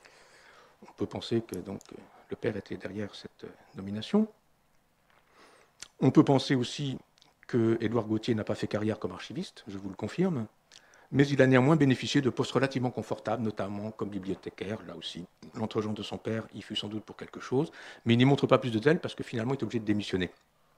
On peut penser que donc, le père était derrière cette nomination. On peut penser aussi que Édouard Gautier n'a pas fait carrière comme archiviste, je vous le confirme, mais il a néanmoins bénéficié de postes relativement confortables, notamment comme bibliothécaire, là aussi. L'entregent de son père y fut sans doute pour quelque chose, mais il n'y montre pas plus de zèle parce que finalement il est obligé de démissionner.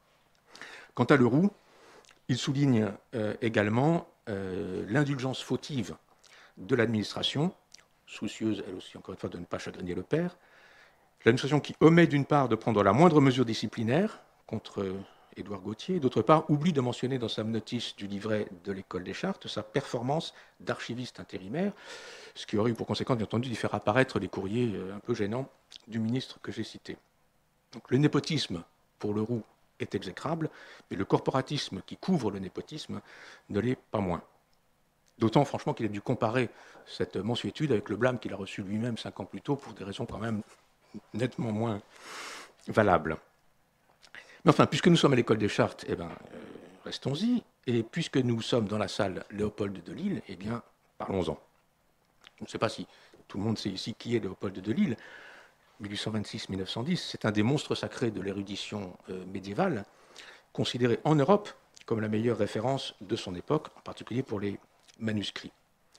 Quant à Leroux, il souligne également l'indulgence fautive de l'administration, soucieuse elle aussi encore une fois de ne pas chagriner le père, l'administration qui omet d'une part de prendre la moindre mesure disciplinaire contre Édouard Gautier, et d'autre part oublie de mentionner dans sa notice du livret de l'école des chartes sa performance d'archiviste intérimaire, ce qui aurait eu pour conséquence bien entendu d'y faire apparaître les courriers un peu gênants du ministre que j'ai cité. Donc, le népotisme pour Leroux est exécrable, mais le corporatisme qui couvre le népotisme ne l'est pas moins. D'autant franchement qu'il a dû comparer cette mansuétude avec le blâme qu'il a reçu lui-même 5 ans plus tôt pour des raisons quand même nettement moins valables. Mais enfin, puisque nous sommes à l'école des chartes, eh bien, restons-y. Et puisque nous sommes dans la salle Léopold de Lille, eh bien, parlons-en. Je ne sais pas si tout le monde sait ici qui est Léopold de Lille. 1826-1910, c'est un des monstres sacrés de l'érudition médiévale, considéré en Europe comme la meilleure référence de son époque, en particulier pour les manuscrits.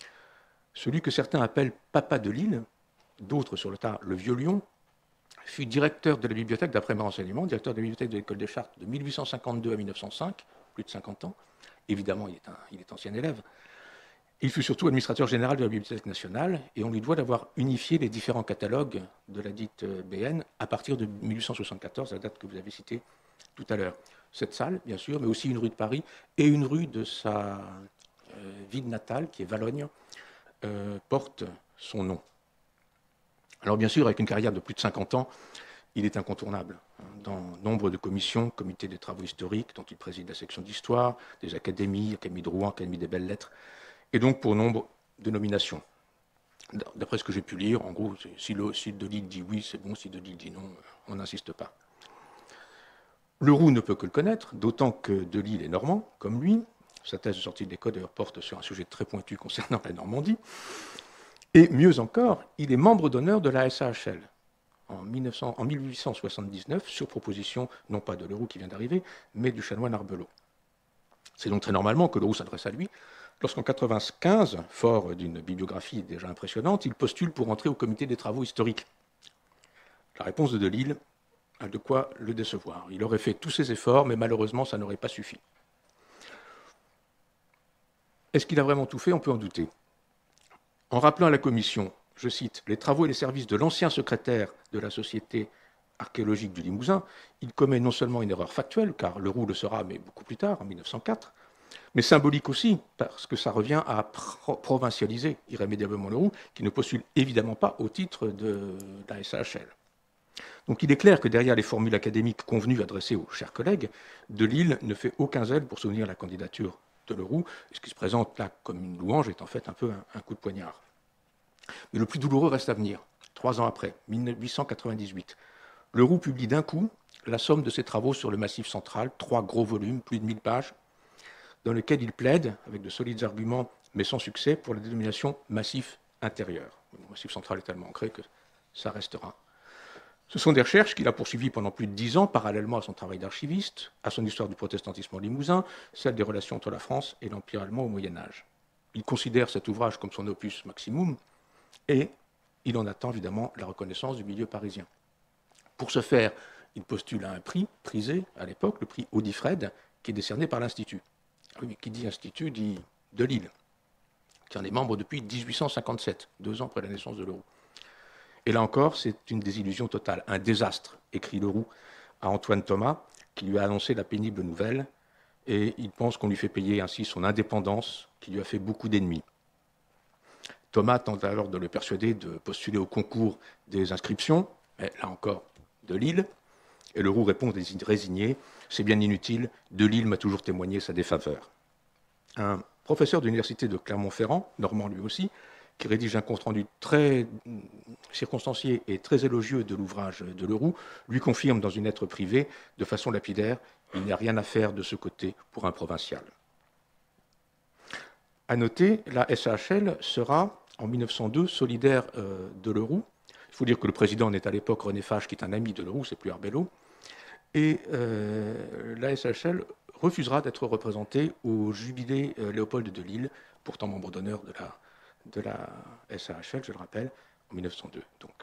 Celui que certains appellent Papa de Lille, d'autres sur le tas le Vieux Lion, fut directeur de la bibliothèque, d'après mes renseignements, directeur de la bibliothèque de l'école des chartes de 1852 à 1905, plus de 50 ans. Évidemment, il est ancien élève. Il fut surtout administrateur général de la Bibliothèque nationale et on lui doit d'avoir unifié les différents catalogues de la dite BN à partir de 1874, la date que vous avez citée tout à l'heure. Cette salle, bien sûr, mais aussi une rue de Paris et une rue de sa ville natale, qui est Valogne, porte son nom. Alors bien sûr, avec une carrière de plus de 50 ans, il est incontournable dans nombre de commissions, comité des travaux historiques, dont il préside la section d'histoire, des académies, Académie de Rouen, Académie des belles lettres, et donc pour nombre de nominations. D'après ce que j'ai pu lire, en gros, si de Lille dit oui, c'est bon, si de Lille dit non, on n'insiste pas. Leroux ne peut que le connaître, d'autant que de Lille est normand, comme lui. Sa thèse de sortie de l'école d'ailleurs porte sur un sujet très pointu concernant la Normandie. Et mieux encore, il est membre d'honneur de la SAHL en 1879, sur proposition non pas de Leroux qui vient d'arriver, mais du chanoine Arbelot. C'est donc très normalement que Leroux s'adresse à lui, lorsqu'en 1995, fort d'une bibliographie déjà impressionnante, il postule pour entrer au comité des travaux historiques. La réponse de Delille a de quoi le décevoir. Il aurait fait tous ses efforts, mais malheureusement, ça n'aurait pas suffi. Est-ce qu'il a vraiment tout fait? On peut en douter. En rappelant à la commission, je cite, « les travaux et les services de l'ancien secrétaire de la Société archéologique du Limousin, il commet non seulement une erreur factuelle, car Leroux le sera, mais beaucoup plus tard, en 1904, mais symbolique aussi, parce que ça revient à provincialiser irrémédiablement Leroux, qui ne postule évidemment pas au titre de la SAHL. Donc il est clair que derrière les formules académiques convenues adressées aux chers collègues, Delille ne fait aucun zèle pour soutenir la candidature de Leroux, et ce qui se présente là comme une louange est en fait un peu un coup de poignard. Mais le plus douloureux reste à venir. 3 ans après, 1898, Leroux publie d'un coup la somme de ses travaux sur le Massif central, 3 gros volumes, plus de 1000 pages, dans lesquels il plaide, avec de solides arguments, mais sans succès, pour la dénomination Massif intérieur. Le Massif central est tellement ancré que ça restera. Ce sont des recherches qu'il a poursuivies pendant plus de 10 ans, parallèlement à son travail d'archiviste, à son histoire du protestantisme en Limousin, celle des relations entre la France et l'Empire allemand au Moyen-Âge. Il considère cet ouvrage comme son opus maximum et il en attend évidemment la reconnaissance du milieu parisien. Pour ce faire, il postule à un prix prisé à l'époque, le prix Audifred, qui est décerné par l'Institut. Oui, qui dit Institut dit de Lille, qui en est membre depuis 1857, 2 ans après la naissance de Leroux. Et là encore, c'est une désillusion totale, un désastre, écrit Leroux à Antoine Thomas, qui lui a annoncé la pénible nouvelle, et il pense qu'on lui fait payer ainsi son indépendance, qui lui a fait beaucoup d'ennemis. Thomas tente alors de le persuader de postuler au concours des inscriptions, mais là encore, de Lille, et Leroux répond résigné, c'est bien inutile, de Lille m'a toujours témoigné sa défaveur. Un professeur de l'université de Clermont-Ferrand, normand lui aussi, qui rédige un compte-rendu très circonstancié et très élogieux de l'ouvrage de Leroux, lui confirme dans une lettre privée, de façon lapidaire, il n'y a rien à faire de ce côté pour un provincial. À noter, la SAHL sera, en 1902, solidaire de Leroux. Il faut dire que le président est à l'époque René Fage, qui est un ami de Leroux, c'est plus Arbelot. Et la SHL refusera d'être représentée au jubilé Léopold de Lille, pourtant membre d'honneur de la SAHL, je le rappelle, en 1902. Donc.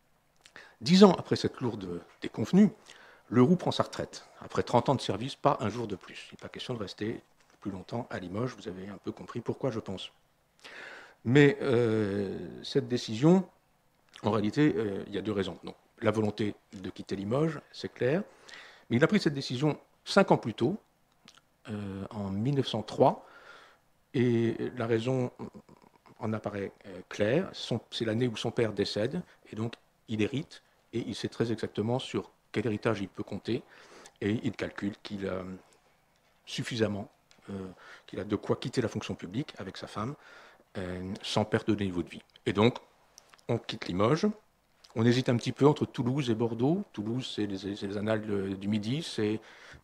10 ans après cette lourde déconvenue, Leroux prend sa retraite. Après 30 ans de service, pas un jour de plus. Il n'est pas question de rester plus longtemps à Limoges, vous avez un peu compris pourquoi, je pense. Mais cette décision, en réalité, il y a deux raisons. Donc, la volonté de quitter Limoges, c'est clair, mais il a pris cette décision 5 ans plus tôt, en 1903, et la raison en apparaît claire, c'est l'année où son père décède, et donc il hérite, et il sait très exactement sur quel héritage il peut compter, et il calcule qu'il a suffisamment, qu'il a de quoi quitter la fonction publique avec sa femme, sans perte de niveau de vie. Et donc, on quitte Limoges. On hésite un petit peu entre Toulouse et Bordeaux. Toulouse, c'est les annales du Midi, c'est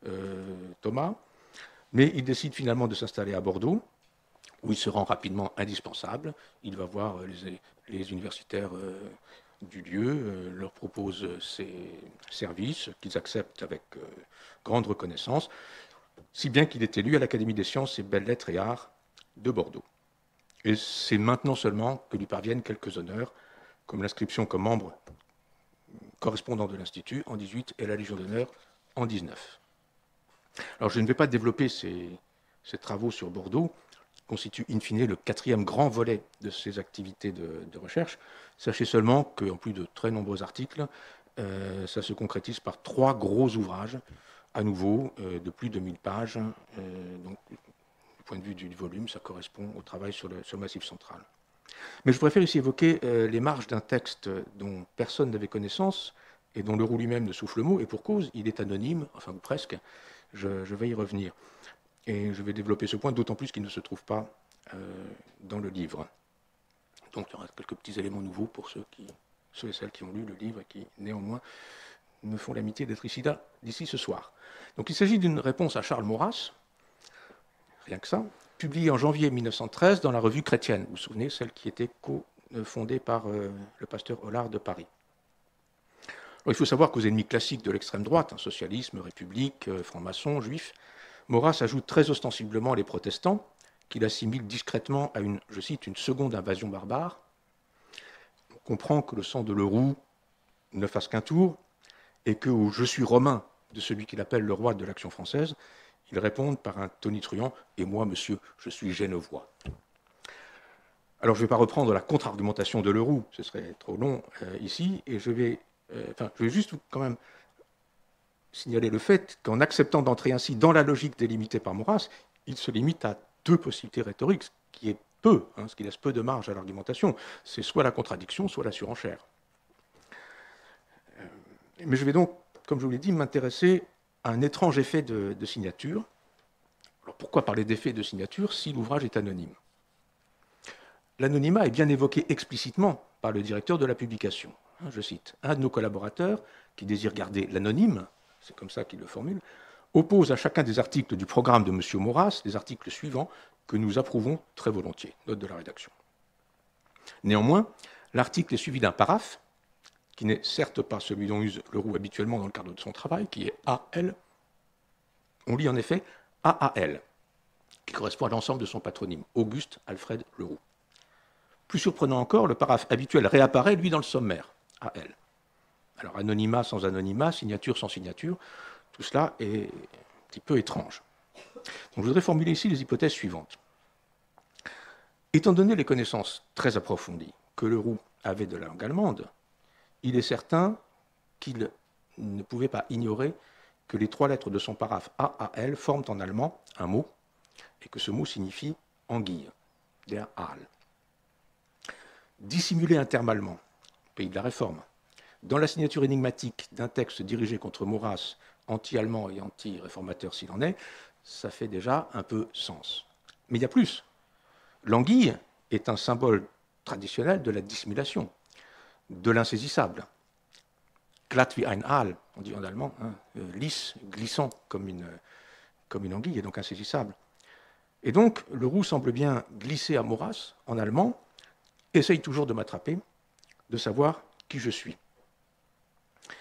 Thomas. Mais il décide finalement de s'installer à Bordeaux, où il se rend rapidement indispensable. Il va voir les universitaires du lieu, leur propose ses services, qu'ils acceptent avec grande reconnaissance, si bien qu'il est élu à l'Académie des sciences et belles-lettres et arts de Bordeaux. Et c'est maintenant seulement que lui parviennent quelques honneurs, comme l'inscription comme membre correspondant de l'Institut en 18 et la Légion d'honneur en 19. Alors je ne vais pas développer ces travaux sur Bordeaux, qui constituent in fine le 4e grand volet de ses activités de recherche. Sachez seulement qu'en plus de très nombreux articles, ça se concrétise par 3 gros ouvrages, à nouveau, de plus de 1000 pages. Donc, du point de vue du volume, ça correspond au travail sur le Massif central. Mais je préfère ici évoquer les marges d'un texte dont personne n'avait connaissance et dont Leroux lui-même ne souffle mot, et pour cause, il est anonyme, enfin ou presque, je vais y revenir. Et je vais développer ce point, d'autant plus qu'il ne se trouve pas dans le livre. Donc il y aura quelques petits éléments nouveaux pour ceux et celles qui ont lu le livre et qui, néanmoins, me font l'amitié d'être d'ici ce soir. Donc il s'agit d'une réponse à Charles Maurras, rien que ça, publiée en janvier 1913 dans la revue Chrétienne. Vous vous souvenez, celle qui était fondée par le pasteur Hollard de Paris. Alors, il faut savoir qu'aux ennemis classiques de l'extrême droite, socialisme, république, francs-maçons, juifs, Maurras ajoute très ostensiblement les protestants, qu'il assimile discrètement à une, je cite, une seconde invasion barbare. On comprend que le sang de Leroux ne fasse qu'un tour, et que au « je suis romain » de celui qu'il appelle le roi de l'Action française, ils répondent par un tonitruant « et moi, monsieur, je suis genevois ». Alors, je ne vais pas reprendre la contre-argumentation de Leroux, ce serait trop long ici, et je vais juste quand même signaler le fait qu'en acceptant d'entrer ainsi dans la logique délimitée par Maurras, il se limite à 2 possibilités rhétoriques, ce qui est peu, ce qui laisse peu de marge à l'argumentation. C'est soit la contradiction, soit la surenchère. Mais je vais donc, comme je vous l'ai dit, m'intéresser à un étrange effet de signature. Alors pourquoi parler d'effet de signature si l'ouvrage est anonyme? L'anonymat est bien évoqué explicitement par le directeur de la publication. Je cite, « Un de nos collaborateurs, qui désire garder l'anonyme, c'est comme ça qu'il le formule, oppose à chacun des articles du programme de M. Maurras les articles suivants que nous approuvons très volontiers. » Note de la rédaction. Néanmoins, l'article est suivi d'un paraphe, qui n'est certes pas celui dont use Leroux habituellement dans le cadre de son travail, qui est AL. On lit en effet AAL, qui correspond à l'ensemble de son patronyme, Auguste Alfred Leroux. Plus surprenant encore, le paraphe habituel réapparaît, lui, dans le sommaire, AL. Alors, anonymat sans anonymat, signature sans signature, tout cela est un petit peu étrange. Donc, je voudrais formuler ici les hypothèses suivantes. Étant donné les connaissances très approfondies que Leroux avait de la langue allemande, il est certain qu'il ne pouvait pas ignorer que les 3 lettres de son paraphe AAL forment en allemand un mot, et que ce mot signifie anguille, der Aal. Dissimulé intermalement, pays de la Réforme, dans la signature énigmatique d'un texte dirigé contre Maurras, anti-allemand et anti-réformateur s'il en est, ça fait déjà un peu sens. Mais il y a plus. L'anguille est un symbole traditionnel de la dissimulation, de l'insaisissable. Glatt wie ein Aal, on dit en allemand, lisse, glissant comme une anguille, et donc insaisissable. Et donc, Leroux semble bien glisser à Maurras, en allemand, essaye toujours de m'attraper, de savoir qui je suis.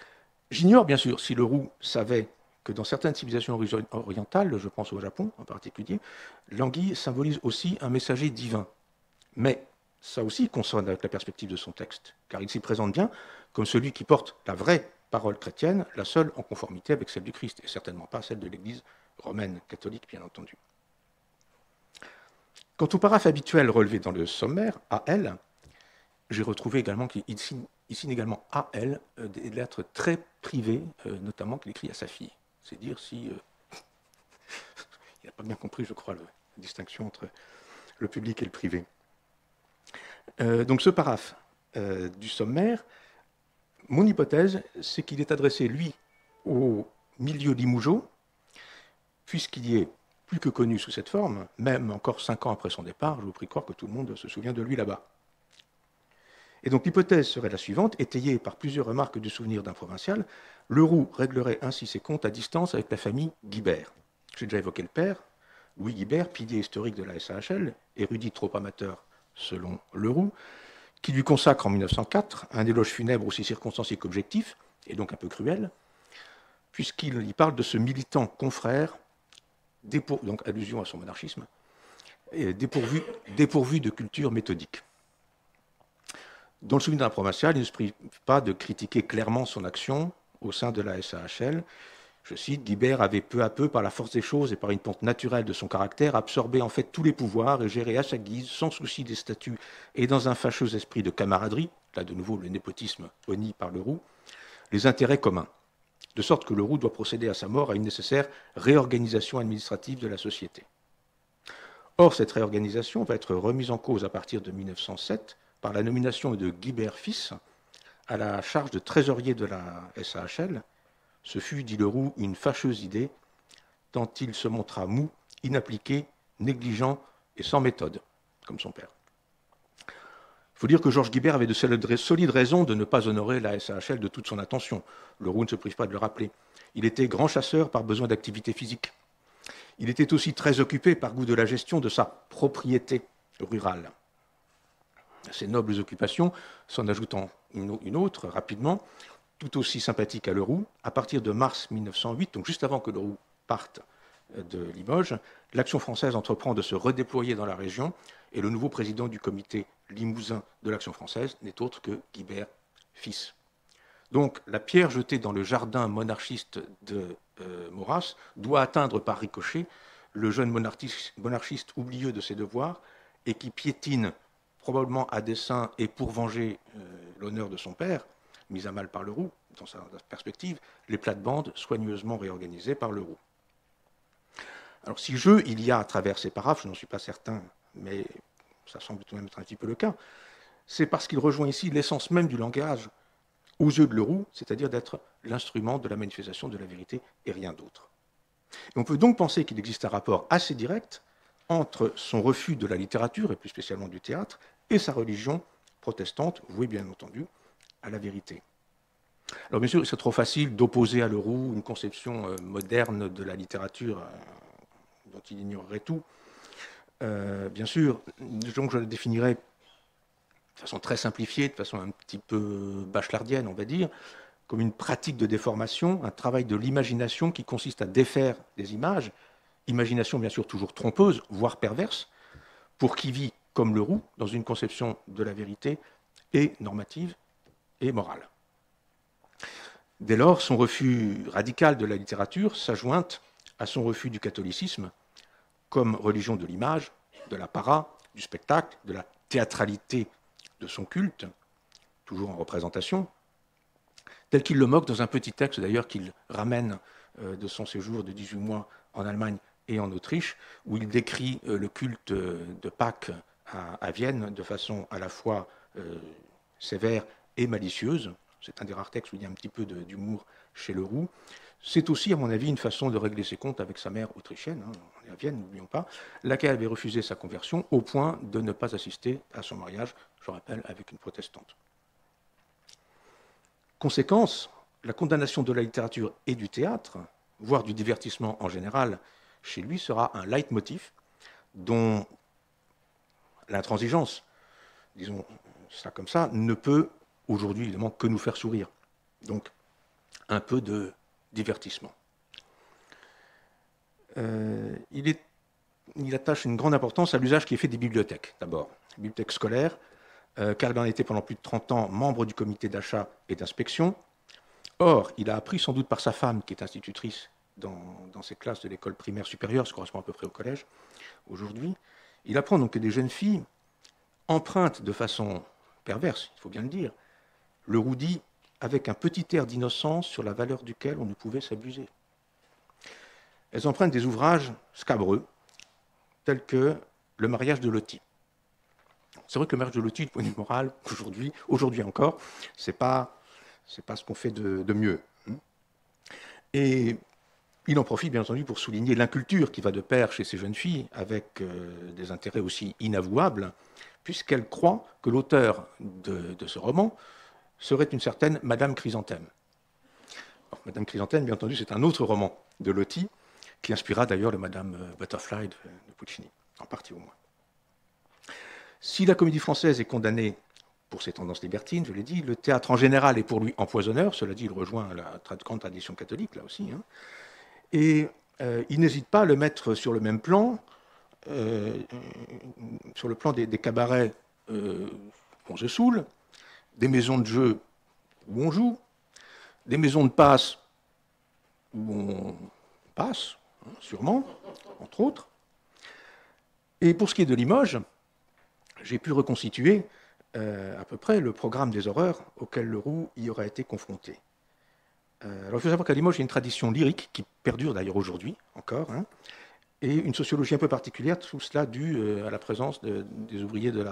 J'ignore bien sûr si Leroux savait que dans certaines civilisations orientales, je pense au Japon en particulier, l'anguille symbolise aussi un messager divin. Mais ça aussi consonne avec la perspective de son texte, car il s'y présente bien comme celui qui porte la vraie parole chrétienne, la seule en conformité avec celle du Christ, et certainement pas celle de l'Église romaine catholique, bien entendu. Quant au paraphe habituel relevé dans le sommaire, AL, j'ai retrouvé également qu'il signe également AL des lettres très privées, notamment qu'il écrit à sa fille. C'est dire si il n'a pas bien compris, je crois, la distinction entre le public et le privé. Donc ce paraphe du sommaire, mon hypothèse, c'est qu'il est adressé, lui, au milieu limougeot, puisqu'il y est plus que connu sous cette forme, même encore 5 ans après son départ, je vous prie de croire que tout le monde se souvient de lui là-bas. Et donc l'hypothèse serait la suivante, étayée par plusieurs remarques du souvenir d'un provincial, Leroux réglerait ainsi ses comptes à distance avec la famille Guibert. J'ai déjà évoqué le père, Louis Guibert, pilier historique de la SAHL, érudit trop amateur selon Leroux, qui lui consacre en 1904 un éloge funèbre aussi circonstancié qu'objectif, et donc un peu cruel, puisqu'il y parle de ce militant confrère, donc allusion à son monarchisme, dépourvu de culture méthodique. Dans le souvenir d'un provincial, il ne se prive pas de critiquer clairement son action au sein de la SAHL. Je cite, Guibert avait peu à peu, par la force des choses et par une pente naturelle de son caractère, absorbé en fait tous les pouvoirs et géré à sa guise, sans souci des statuts et dans un fâcheux esprit de camaraderie, là de nouveau le népotisme honni par Leroux, les intérêts communs. De sorte que Leroux doit procéder à sa mort à une nécessaire réorganisation administrative de la société. Or, cette réorganisation va être remise en cause à partir de 1907 par la nomination de Guibert fils à la charge de trésorier de la SAHL. Ce fut, dit Leroux, une fâcheuse idée, tant il se montra mou, inappliqué, négligent et sans méthode, comme son père. Il faut dire que Georges Guibert avait de solides raisons de ne pas honorer la SAHL de toute son attention. Leroux ne se prive pas de le rappeler. Il était grand chasseur par besoin d'activité physique. Il était aussi très occupé par goût de la gestion de sa propriété rurale. À ces nobles occupations, s'en ajoutant une autre rapidement, tout aussi sympathique à Leroux, à partir de mars 1908, donc juste avant que Leroux parte de Limoges, l'Action française entreprend de se redéployer dans la région et le nouveau président du comité limousin de l'Action française n'est autre que Guibert fils. Donc la pierre jetée dans le jardin monarchiste de Maurras doit atteindre par ricochet le jeune monarchiste oublieux de ses devoirs et qui piétine probablement à dessein et pour venger l'honneur de son père, mis à mal par Leroux, dans sa perspective, les plates-bandes soigneusement réorganisées par Leroux. Alors si jeu il y a à travers ces paraphes, je n'en suis pas certain, mais ça semble tout de même être un petit peu le cas, c'est parce qu'il rejoint ici l'essence même du langage aux yeux de Leroux, c'est-à-dire d'être l'instrument de la manifestation de la vérité et rien d'autre. Et on peut donc penser qu'il existe un rapport assez direct entre son refus de la littérature, et plus spécialement du théâtre, et sa religion protestante, vouée bien entendu à la vérité. Alors bien sûr, c'est trop facile d'opposer à Leroux une conception moderne de la littérature dont il ignorerait tout. Bien sûr, donc je le définirais de façon très simplifiée, de façon un petit peu bachelardienne, on va dire, comme une pratique de déformation, un travail de l'imagination qui consiste à défaire des images, imagination bien sûr toujours trompeuse, voire perverse, pour qui vit comme Leroux dans une conception de la vérité et normative et morale. Dès lors, son refus radical de la littérature s'ajointe à son refus du catholicisme comme religion de l'image, de l'apparat, du spectacle, de la théâtralité de son culte, toujours en représentation, tel qu'il le moque dans un petit texte d'ailleurs qu'il ramène de son séjour de 18 mois en Allemagne et en Autriche, où il décrit le culte de Pâques à Vienne de façon à la fois sévère et malicieuse. C'est un des rares textes où il y a un petit peu d'humour chez Leroux. C'est aussi, à mon avis, une façon de régler ses comptes avec sa mère autrichienne, on est à Vienne, n'oublions pas, laquelle avait refusé sa conversion au point de ne pas assister à son mariage, je rappelle, avec une protestante. Conséquence, la condamnation de la littérature et du théâtre, voire du divertissement en général, chez lui sera un leitmotiv dont l'intransigeance, disons ça comme ça, ne peut aujourd'hui évidemment que nous faire sourire. Donc, un peu de divertissement. Il attache une grande importance à l'usage qui est fait des bibliothèques, d'abord. Bibliothèques scolaires, car il en était pendant plus de 30 ans membre du comité d'achat et d'inspection. Or, il a appris sans doute par sa femme, qui est institutrice dans ces classes de l'école primaire supérieure, ce correspond à peu près au collège aujourd'hui, il apprend donc que des jeunes filles empruntent de façon perverse, il faut bien le dire, le roudi avec un petit air d'innocence sur la valeur duquel on ne pouvait s'abuser. Elles empruntent des ouvrages scabreux, tels que le mariage de Lottie. C'est vrai que le mariage de Lottie, du point de vue moral, aujourd'hui encore, c'est pas ce qu'on fait de mieux. Et il en profite, bien entendu, pour souligner l'inculture qui va de pair chez ces jeunes filles, avec des intérêts aussi inavouables, puisqu'elles croient que l'auteur de ce roman serait une certaine Madame Chrysanthème. Alors, Madame Chrysanthème, bien entendu, c'est un autre roman de Lottie, qui inspira d'ailleurs le Madame Butterfly de Puccini, en partie au moins. Si la comédie française est condamnée pour ses tendances libertines, je l'ai dit, le théâtre en général est pour lui empoisonneur, cela dit, il rejoint la grande tradition catholique, là aussi, hein. Et il n'hésite pas à le mettre sur le même plan, sur le plan des cabarets où on se saoule, des maisons de jeu où on joue, des maisons de passe où on passe, hein, sûrement, entre autres. Et pour ce qui est de Limoges, j'ai pu reconstituer à peu près le programme des horreurs auquel Leroux y aurait été confronté. Alors il faut savoir qu'à Limoges, il y a une tradition lyrique qui perdure d'ailleurs aujourd'hui encore, hein, et une sociologie un peu particulière, tout cela dû à la présence des ouvriers de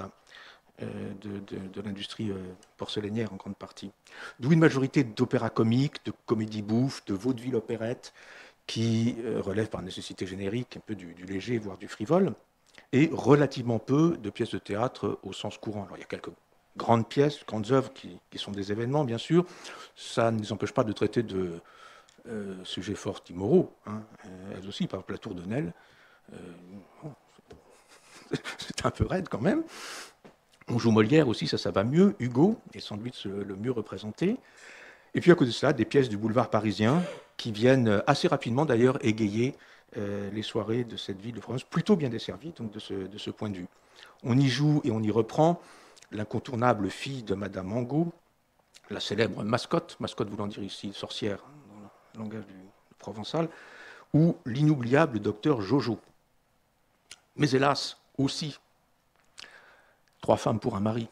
l'industrie porcelainière en grande partie. D'où une majorité d'opéras comiques, de comédies bouffes, de vaudevilles opérettes, qui relèvent par nécessité générique un peu du léger, voire du frivole, et relativement peu de pièces de théâtre au sens courant. Alors il y a quelques grandes pièces, grandes œuvres qui sont des événements, bien sûr. Ça ne les empêche pas de traiter de sujets forts immoraux, hein, elles aussi, par exemple la Tour de Nesle. Bon, c'est un peu raide quand même. On joue Molière aussi, ça va mieux. Hugo est sans doute le mieux représenté. Et puis à côté de cela, des pièces du boulevard parisien qui viennent assez rapidement d'ailleurs égayer les soirées de cette ville de Provence, plutôt bien desservie donc de ce point de vue. On y joue et on y reprend l'incontournable fille de Madame Angot, la célèbre mascotte voulant dire ici sorcière dans le langage du provençal, ou l'inoubliable docteur Jojo. Mais hélas, aussi, 3 femmes pour un mari,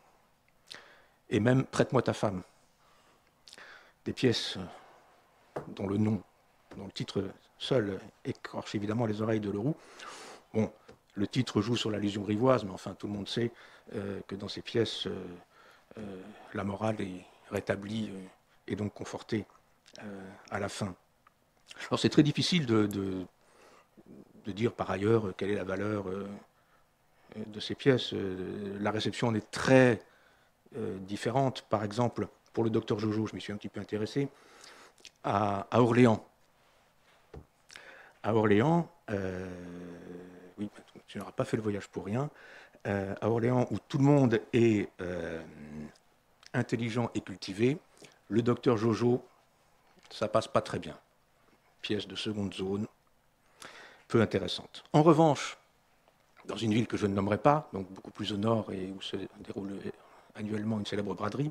et même Prête-moi ta femme. Des pièces dont le nom, dont le titre seul écorche évidemment les oreilles de Leroux. Bon, le titre joue sur l'allusion grivoise, mais enfin tout le monde sait que dans ces pièces, la morale est rétablie et donc confortée à la fin. Alors c'est très difficile de dire par ailleurs quelle est la valeur de ces pièces. La réception en est très différente. Par exemple, pour le docteur Jojo, je m'y suis un petit peu intéressé, à Orléans. À Orléans, oui, tu n'auras pas fait le voyage pour rien, à Orléans où tout le monde est intelligent et cultivé, le docteur Jojo, ça passe pas très bien. Pièce de seconde zone, peu intéressante. En revanche, dans une ville que je ne nommerai pas, donc beaucoup plus au nord et où se déroule annuellement une célèbre braderie,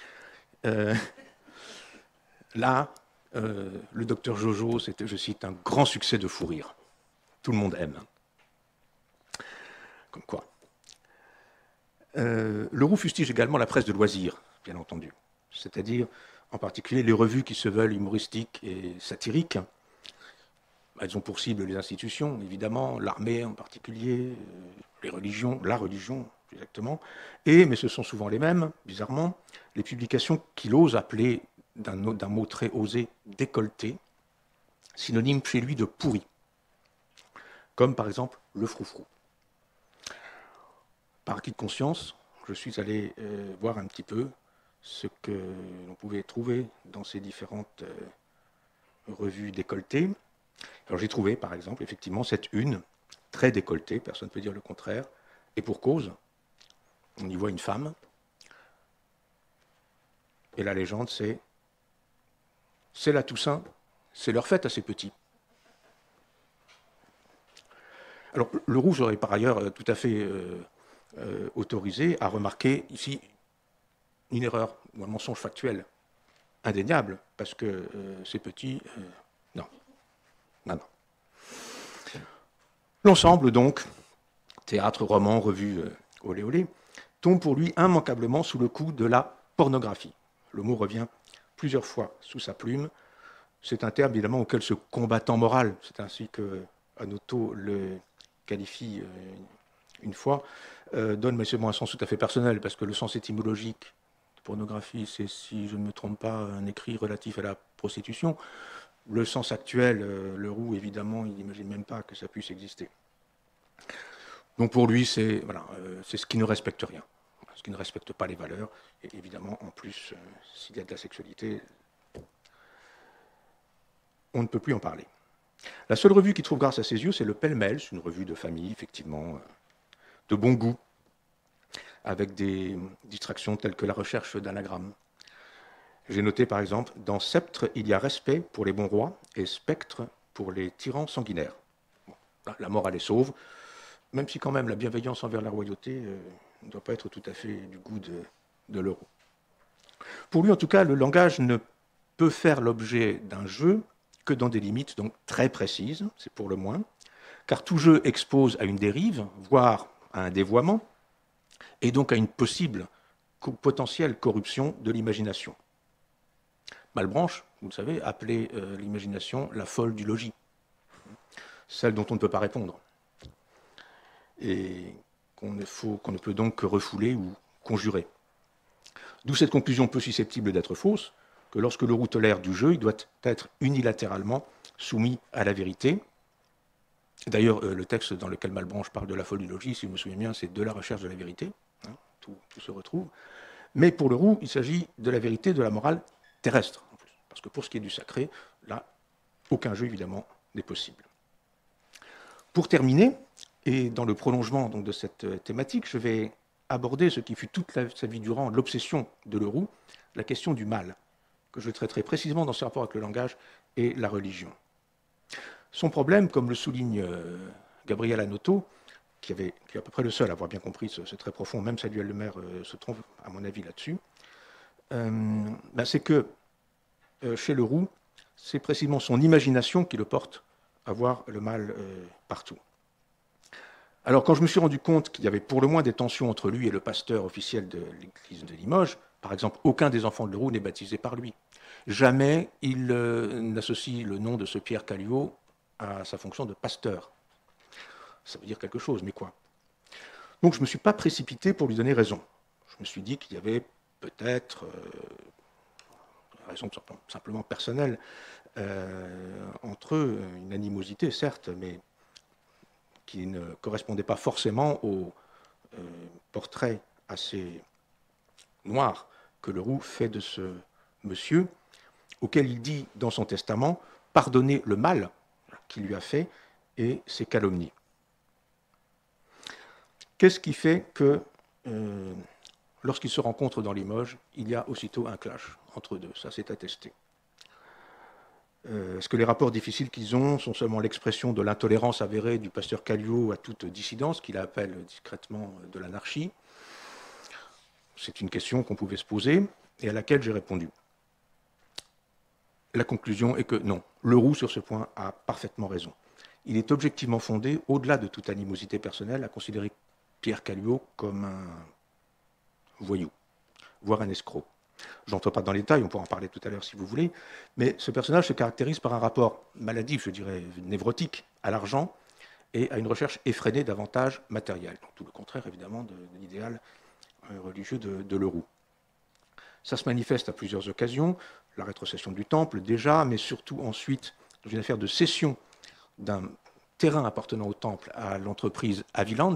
là, le docteur Jojo, c'était, je cite, un grand succès de fou rire. Tout le monde aime. Comme quoi. Leroux fustige également la presse de loisirs, bien entendu. C'est-à-dire, en particulier, les revues qui se veulent humoristiques et satiriques. Elles ont pour cible les institutions, évidemment, l'armée en particulier, les religions, la religion, exactement. Mais ce sont souvent les mêmes, bizarrement, les publications qu'il ose appeler, d'un mot très osé, décolleté, synonyme chez lui de pourri. Comme par exemple le froufrou. Par acquis de conscience, je suis allé voir un petit peu ce que l'on pouvait trouver dans ces différentes revues décolletées. Alors j'ai trouvé, par exemple, effectivement, cette une, très décolletée, personne ne peut dire le contraire, et pour cause, on y voit une femme, et la légende, c'est c'est la Toussaint, c'est leur fête à ces petits. Alors, le Roux aurait par ailleurs tout à fait autorisé à remarquer ici une erreur ou un mensonge factuel indéniable, parce que ces petits, non. L'ensemble, donc, théâtre, roman, revue, olé olé, tombe pour lui immanquablement sous le coup de la pornographie. Le mot revient plusieurs fois sous sa plume. C'est un terme, évidemment, auquel ce combattant moral, c'est ainsi que Anoto le qualifie une fois, donne mais c'est un sens tout à fait personnel, parce que le sens étymologique de pornographie, c'est, si je ne me trompe pas, un écrit relatif à la prostitution. Le sens actuel, le Roux, évidemment, il n'imagine même pas que ça puisse exister. Donc pour lui, c'est voilà, ce qui ne respecte rien, ce qui ne respecte pas les valeurs, et évidemment, en plus, s'il y a de la sexualité, on ne peut plus en parler. La seule revue qui trouve grâce à ses yeux, c'est le Pêle-mêle, c'est une revue de famille, effectivement, de bon goût, avec des distractions telles que la recherche d'anagrammes. J'ai noté, par exemple, dans Sceptre, il y a respect pour les bons rois et Spectre pour les tyrans sanguinaires. Bon, la morale est sauve, même si quand même la bienveillance envers la royauté ne doit pas être tout à fait du goût de l'euro. Pour lui, en tout cas, le langage ne peut faire l'objet d'un jeu que dans des limites donc très précises, c'est pour le moins, car tout jeu expose à une dérive, voire à un dévoiement, et donc à une possible potentielle corruption de l'imagination. Malebranche, vous le savez, appelait l'imagination la folle du logis, celle dont on ne peut pas répondre, et qu'on ne peut donc que refouler ou conjurer. D'où cette conclusion peu susceptible d'être fausse, que lorsque le Roux tolère du jeu, il doit être unilatéralement soumis à la vérité. D'ailleurs, le texte dans lequel Malebranche parle de la folle du logis, si je me souviens bien, c'est de la recherche de la vérité, hein, tout se retrouve. Mais pour le Roux, il s'agit de la vérité de la morale terrestre, en plus, parce que pour ce qui est du sacré, là, aucun jeu, évidemment, n'est possible. Pour terminer, et dans le prolongement donc, de cette thématique, je vais aborder ce qui fut toute sa vie durant l'obsession de Leroux, la question du mal, que je traiterai précisément dans ce rapport avec le langage et la religion. Son problème, comme le souligne Gabriel Anoto, qui est à peu près le seul à avoir bien compris ce très profond, même Samuel Lemaire se trompe, à mon avis, là-dessus, c'est que chez Leroux, c'est précisément son imagination qui le porte à voir le mal partout. Alors, quand je me suis rendu compte qu'il y avait pour le moins des tensions entre lui et le pasteur officiel de l'église de Limoges, par exemple, aucun des enfants de Leroux n'est baptisé par lui. Jamais il n'associe le nom de ce Pierre Calluot à sa fonction de pasteur. Ça veut dire quelque chose, mais quoi? Donc je ne me suis pas précipité pour lui donner raison. Je me suis dit qu'il y avait peut-être, raison simplement personnelle, entre eux, une animosité, certes, mais qui ne correspondait pas forcément au portrait assez noir que Leroux fait de ce monsieur, auquel il dit dans son testament « pardonner le mal qu'il lui a fait et ses calomnies ». Qu'est-ce qui fait que, lorsqu'ils se rencontrent dans Limoges, il y a aussitôt un clash entre eux deux? Ça, c'est attesté. Est-ce que les rapports difficiles qu'ils ont sont seulement l'expression de l'intolérance avérée du pasteur Calluot à toute dissidence, qu'il appelle discrètement de l'anarchie? C'est une question qu'on pouvait se poser et à laquelle j'ai répondu. La conclusion est que non, Leroux, sur ce point, a parfaitement raison. Il est objectivement fondé, au-delà de toute animosité personnelle, à considérer Pierre Calluot comme un voyou, voire un escroc. Je n'entre pas dans les détails, on pourra en parler tout à l'heure si vous voulez, mais ce personnage se caractérise par un rapport maladif, je dirais névrotique, à l'argent et à une recherche effrénée d'avantages matériels. Donc, tout le contraire, évidemment, de l'idéal religieux de Leroux. Ça se manifeste à plusieurs occasions, la rétrocession du temple déjà, mais surtout ensuite dans une affaire de cession d'un terrain appartenant au temple à l'entreprise Aviland.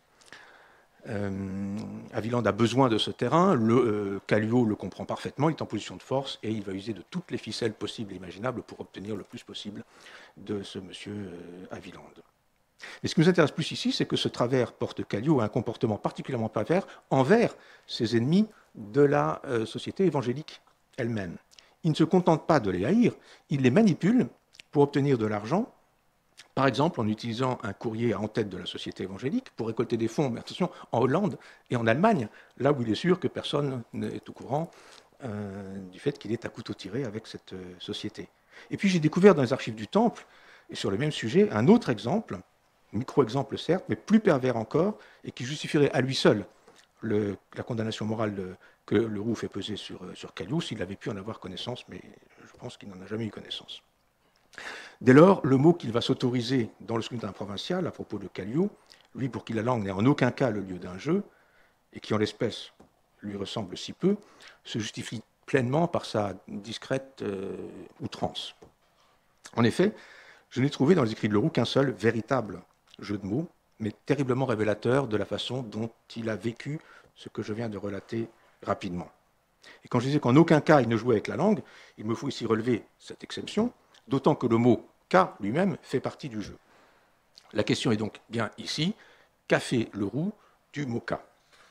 Aviland a besoin de ce terrain, Calluot le comprend parfaitement, il est en position de force et il va user de toutes les ficelles possibles et imaginables pour obtenir le plus possible de ce monsieur Aviland. Mais ce qui nous intéresse plus ici, c'est que ce travers porte Calluot à un comportement particulièrement pervers envers ses ennemis de la société évangélique elle-même. il ne se contente pas de les haïr, il les manipule pour obtenir de l'argent, par exemple en utilisant un courrier en tête de la société évangélique pour récolter des fonds, mais attention, en Hollande et en Allemagne, là où il est sûr que personne n'est au courant du fait qu'il est à couteau tiré avec cette société. Et puis j'ai découvert dans les archives du Temple, et sur le même sujet, un autre exemple, micro-exemple certes, mais plus pervers encore, et qui justifierait à lui seul la condamnation morale que Leroux fait peser sur Caillou, s'il avait pu en avoir connaissance, mais je pense qu'il n'en a jamais eu connaissance. Dès lors, le mot qu'il va s'autoriser dans le scrutin provincial à propos de Caillou, lui pour qui la langue n'est en aucun cas le lieu d'un jeu, et qui en l'espèce lui ressemble si peu, se justifie pleinement par sa discrète outrance. En effet, je n'ai trouvé dans les écrits de Leroux qu'un seul véritable jeu de mots, mais terriblement révélateur de la façon dont il a vécu ce que je viens de relater rapidement. Et quand je disais qu'en aucun cas il ne jouait avec la langue, il me faut ici relever cette exception, d'autant que le mot « cas » lui-même fait partie du jeu. La question est donc bien ici, qu'a fait Leroux du mot « cas » ?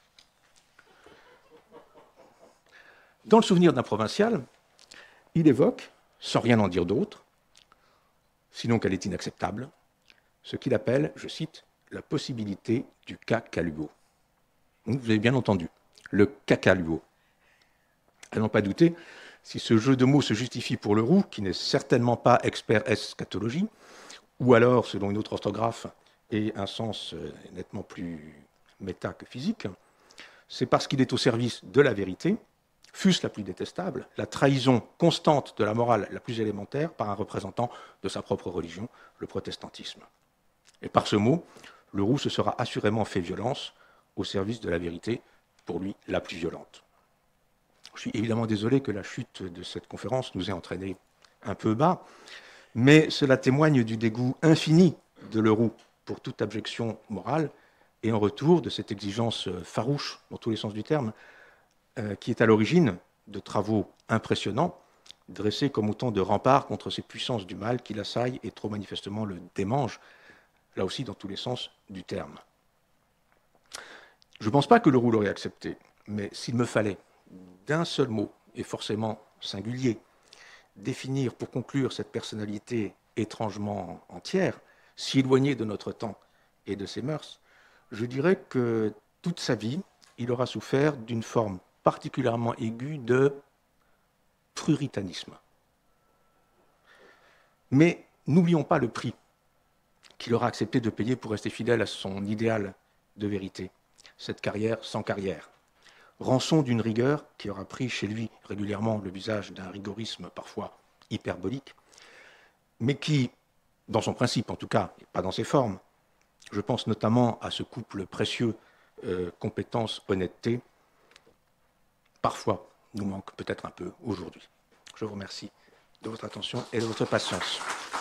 Dans le souvenir d'un provincial, il évoque, sans rien en dire d'autre, sinon qu'elle est inacceptable, ce qu'il appelle, je cite, la possibilité du cas Caluot. Vous avez bien entendu, le cas Caluot. À n'en pas douter, si ce jeu de mots se justifie pour Leroux, qui n'est certainement pas expert eschatologie, ou alors, selon une autre orthographe et un sens nettement plus méta que physique, c'est parce qu'il est au service de la vérité, fût-ce la plus détestable, la trahison constante de la morale la plus élémentaire par un représentant de sa propre religion, le protestantisme. Et par ce mot, Leroux se sera assurément fait violence au service de la vérité, pour lui la plus violente. Je suis évidemment désolé que la chute de cette conférence nous ait entraînés un peu bas, mais cela témoigne du dégoût infini de Leroux pour toute abjection morale, et en retour de cette exigence farouche, dans tous les sens du terme, qui est à l'origine de travaux impressionnants, dressés comme autant de remparts contre ces puissances du mal qui l'assaillent et trop manifestement le démangent, là aussi dans tous les sens du terme. Je ne pense pas que Leroux l'aurait accepté, mais s'il me fallait, d'un seul mot, et forcément singulier, définir pour conclure cette personnalité étrangement entière, si éloignée de notre temps et de ses mœurs, je dirais que toute sa vie, il aura souffert d'une forme particulièrement aiguë de puritanisme. Mais n'oublions pas le prix qu'il aura accepté de payer pour rester fidèle à son idéal de vérité, cette carrière sans carrière. Rançon d'une rigueur qui aura pris chez lui régulièrement le visage d'un rigorisme parfois hyperbolique, mais qui, dans son principe en tout cas, et pas dans ses formes, je pense notamment à ce couple précieux compétence-honnêteté, parfois nous manque peut-être un peu aujourd'hui. Je vous remercie de votre attention et de votre patience.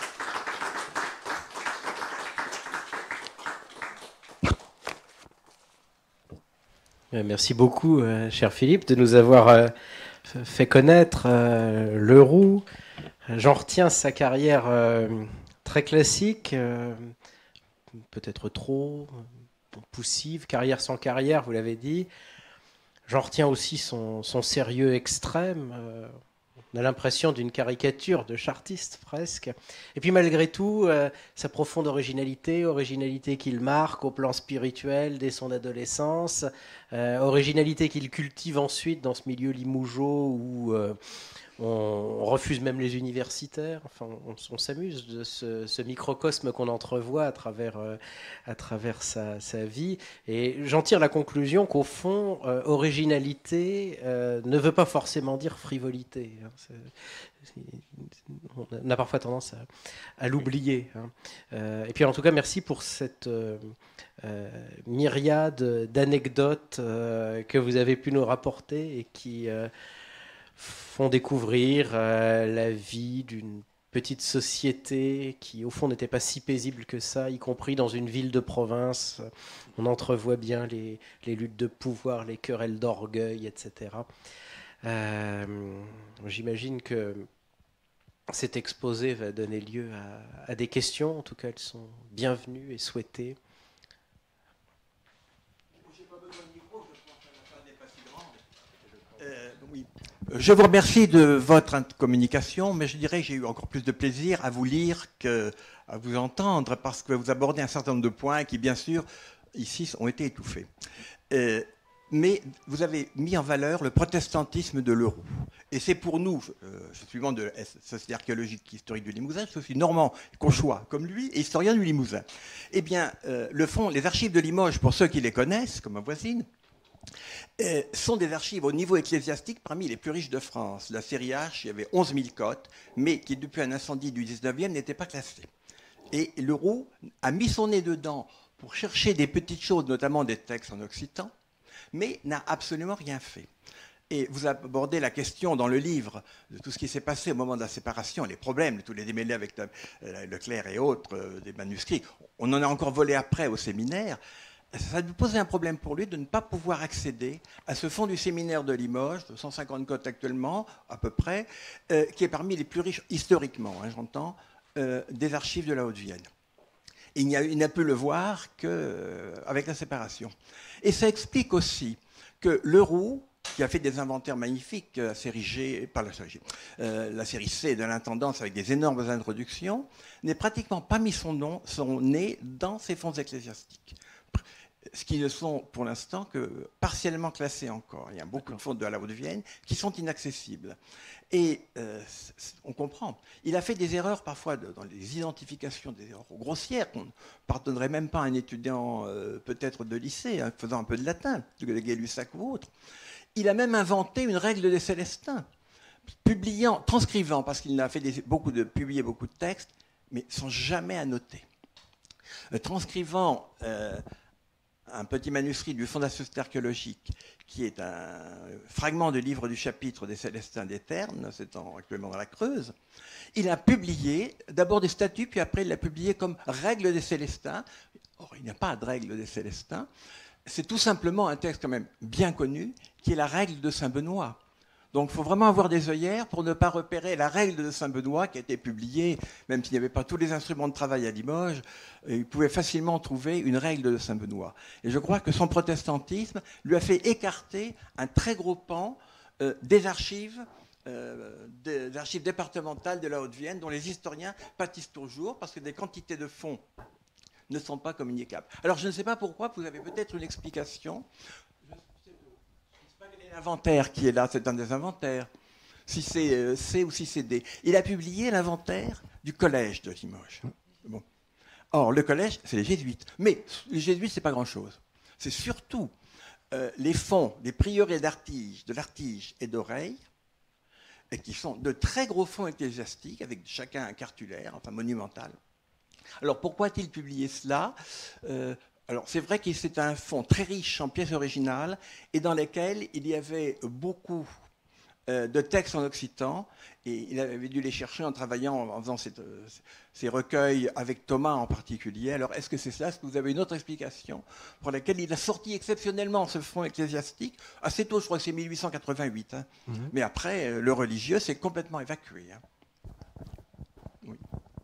Merci beaucoup, cher Philippe, de nous avoir fait connaître Leroux. J'en retiens sa carrière très classique, peut-être trop poussive, carrière sans carrière, vous l'avez dit. J'en retiens aussi son sérieux extrême. On a l'impression d'une caricature de chartiste presque. Et puis malgré tout, sa profonde originalité qu'il marque au plan spirituel dès son adolescence, originalité qu'il cultive ensuite dans ce milieu limougeaud où on refuse même les universitaires. Enfin, on s'amuse de ce microcosme qu'on entrevoit à travers sa vie. Et j'en tire la conclusion qu'au fond, originalité ne veut pas forcément dire frivolité. On a parfois tendance à l'oublier. Et puis en tout cas, merci pour cette myriade d'anecdotes que vous avez pu nous rapporter et qui font découvrir la vie d'une petite société qui, au fond, n'était pas si paisible que ça, y compris dans une ville de province. On entrevoit bien les luttes de pouvoir, les querelles d'orgueil, etc. J'imagine que cet exposé va donner lieu à des questions. En tout cas, elles sont bienvenues et souhaitées. J'ai pas besoin de micro, je pense que la salle n'est pas si grande. Oui. Je vous remercie de votre communication, mais je dirais que j'ai eu encore plus de plaisir à vous lire qu'à vous entendre, parce que vous abordez un certain nombre de points qui, bien sûr, ici, ont été étouffés. Mais vous avez mis en valeur le protestantisme de Leroux. Et c'est pour nous, je suis membre de la Société archéologique historique du Limousin, je suis aussi normand, cauchois, comme lui, et historien du Limousin. Eh bien, les archives de Limoges, pour ceux qui les connaissent, comme ma voisine, sont des archives au niveau ecclésiastique parmi les plus riches de France. La série H, il y avait 11 000 cotes, mais qui, depuis un incendie du 19e, n'étaient pas classées. Et Leroux a mis son nez dedans pour chercher des petites choses, notamment des textes en occitan, mais n'a absolument rien fait. Et vous abordez la question dans le livre de tout ce qui s'est passé au moment de la séparation, les problèmes, tous les démêlés avec Leclerc et autres, des manuscrits. On en a encore volé après au séminaire. Ça lui posait un problème pour lui de ne pas pouvoir accéder à ce fonds du séminaire de Limoges, de 150 cotes actuellement, à peu près, qui est parmi les plus riches, historiquement, hein, j'entends, des archives de la Haute-Vienne. Il n'a pu le voir qu'avec la séparation. Et ça explique aussi que Leroux, qui a fait des inventaires magnifiques, la série G, pas la série G, la série C de l'intendance avec des énormes introductions, n'ait pratiquement pas mis son nez dans ces fonds ecclésiastiques. Ce qui ne sont pour l'instant que partiellement classés encore. Il y a beaucoup de fonds de la Haute-Vienne qui sont inaccessibles. Et on comprend. Il a fait des erreurs parfois dans les identifications, des erreurs grossières qu'on ne pardonnerait même pas à un étudiant peut-être de lycée, hein, faisant un peu de latin, de Gay-Lussac ou autre. Il a même inventé une règle des Célestins, transcrivant, parce qu'il a fait publié beaucoup de textes, mais sans jamais annoter. Transcrivant un petit manuscrit du Fonds de la Société archéologique, qui est un fragment de livre du chapitre des Célestins d'Éterne, c'est actuellement dans la Creuse. Il a publié d'abord des statuts, puis après il l'a publié comme règle des Célestins. Or, il n'y a pas de règle des Célestins. C'est tout simplement un texte quand même bien connu, qui est la règle de Saint-Benoît. Donc il faut vraiment avoir des œillères pour ne pas repérer la règle de Saint-Benoît qui a été publiée, même s'il n'y avait pas tous les instruments de travail à Limoges, il pouvait facilement trouver une règle de Saint-Benoît. Et je crois que son protestantisme lui a fait écarter un très gros pan des archives départementales de la Haute-Vienne, dont les historiens pâtissent toujours, parce que des quantités de fonds ne sont pas communicables. Alors je ne sais pas pourquoi, vous avez peut-être une explication. L'inventaire qui est là, c'est un des inventaires. Si c'est C ou si c'est D. Il a publié l'inventaire du collège de Limoges. Bon. Or, le collège, c'est les jésuites. Mais les jésuites, c'est pas grand-chose. C'est surtout les fonds des prieurés d'Artige, de l'Artige et d'Oreille, et qui sont de très gros fonds ecclésiastiques, avec chacun un cartulaire, enfin monumental. Alors, pourquoi a-t-il publié cela Alors, c'est vrai que c'est un fonds très riche en pièces originales et dans lesquelles il y avait beaucoup de textes en occitan. Et il avait dû les chercher en travaillant, en faisant ces recueils avec Thomas en particulier. Alors, est-ce que c'est cela? Est-ce que vous avez une autre explication pour laquelle il a sorti exceptionnellement ce fonds ecclésiastique assez tôt? Je crois que c'est 1888. Hein. Mais après, le religieux s'est complètement évacué. Hein. Oui.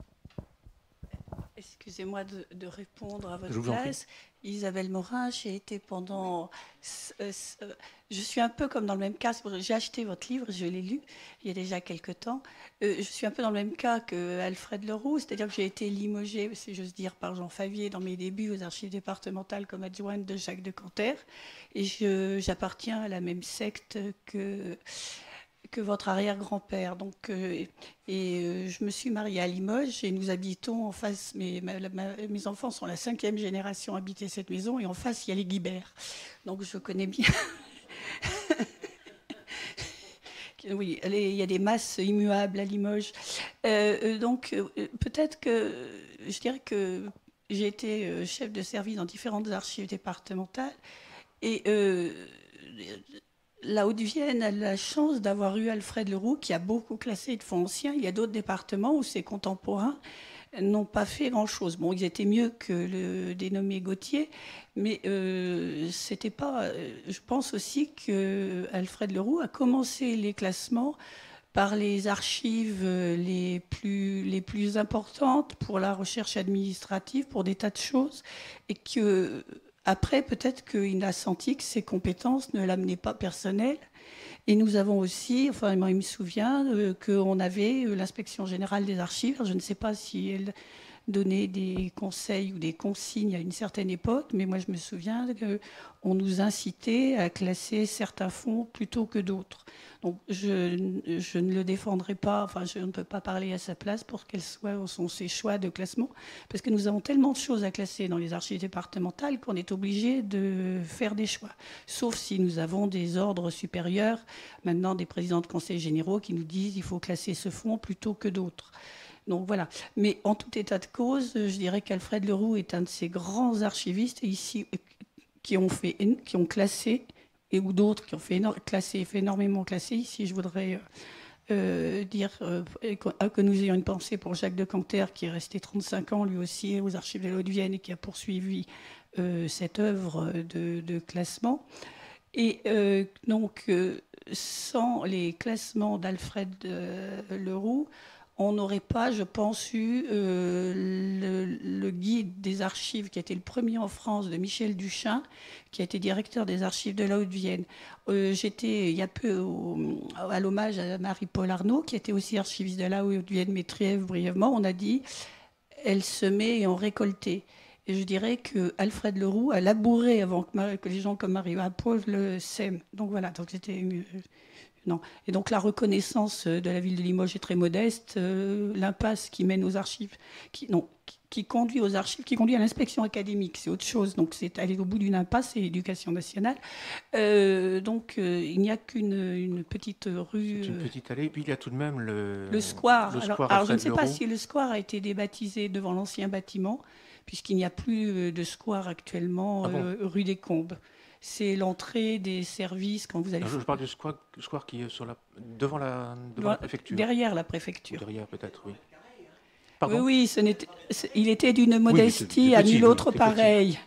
Excusez-moi de répondre à votre place. Isabelle Morin, j'ai été pendant... je suis un peu comme dans le même cas. J'ai acheté votre livre, je l'ai lu il y a déjà quelque temps. Je suis un peu dans le même cas qu'Alfred Leroux, c'est-à-dire que j'ai été limogée, si j'ose dire, par Jean Favier dans mes débuts aux archives départementales comme adjointe de Jacques de Canter. Et j'appartiens à la même secte que votre arrière-grand-père. Donc, je me suis mariée à Limoges et nous habitons en face. Mes enfants sont la 5e génération à habiter cette maison et en face, il y a les Guibert. Donc, je connais bien. Oui, il y a des masses immuables à Limoges. Donc, peut-être que je dirais que j'ai été chef de service dans différentes archives départementales et la Haute-Vienne a la chance d'avoir eu Alfred Leroux qui a beaucoup classé de fonds anciens. Il y a d'autres départements où ses contemporains n'ont pas fait grand-chose. Bon, ils étaient mieux que le dénommé Gauthier, mais c'était pas... je pense aussi qu'Alfred Leroux a commencé les classements par les archives les plus importantes pour la recherche administrative, pour des tas de choses, et que... Après, peut-être qu'il a senti que ses compétences ne l'amenaient pas personnelles Et nous avons aussi, enfin, moi, il me souvient qu'on avait l'inspection générale des archives. Je ne sais pas si elle donnait des conseils ou des consignes à une certaine époque, mais moi, je me souviens qu'on nous incitait à classer certains fonds plutôt que d'autres. Donc, je ne le défendrai pas, enfin, je ne peux pas parler à sa place pour quels sont ses choix de classement, parce que nous avons tellement de choses à classer dans les archives départementales qu'on est obligé de faire des choix. Sauf si nous avons des ordres supérieurs, maintenant des présidents de conseils généraux qui nous disent qu'il faut classer ce fonds plutôt que d'autres. Donc voilà. Mais en tout état de cause, je dirais qu'Alfred Leroux est un de ces grands archivistes ici qui ont classé, et ou d'autres qui ont fait énormément classer. Ici, je voudrais dire que nous ayons une pensée pour Jacques de Canter, qui est resté 35 ans, lui aussi, aux archives de la Haute-Vienne et qui a poursuivi cette œuvre de classement. Et donc, sans les classements d'Alfred Leroux, on n'aurait pas, je pense, eu le guide des archives qui a été le premier en France de Michel Duchin, qui a été directeur des archives de la Haute-Vienne. J'étais il y a peu à l'hommage à Marie-Paul Arnaud, qui était aussi archiviste de la Haute-Vienne, mais très brièvement, on a dit « elle semait et on récoltait ». Et je dirais qu'Alfred Leroux a labouré avant que les gens comme Marie-Paul le sèment. Donc voilà, donc c'était... Non. Et donc la reconnaissance de la ville de Limoges est très modeste. L'impasse qui mène aux archives, qui conduit aux archives, qui conduit à l'inspection académique, c'est autre chose. Donc c'est aller au bout d'une impasse, c'est l'éducation nationale. Donc il n'y a qu'une petite rue. C'est une petite allée. Et puis il y a tout de même le square. Alors je ne sais Leroux. pas si le square a été débaptisé devant l'ancien bâtiment, puisqu'il n'y a plus de square actuellement rue des Combes. C'est l'entrée des services quand vous allez... Je parle du square qui est devant la préfecture. Derrière la préfecture. Derrière, peut-être, oui. Pardon ? Oui, il était d'une modestie à nul autre pareil.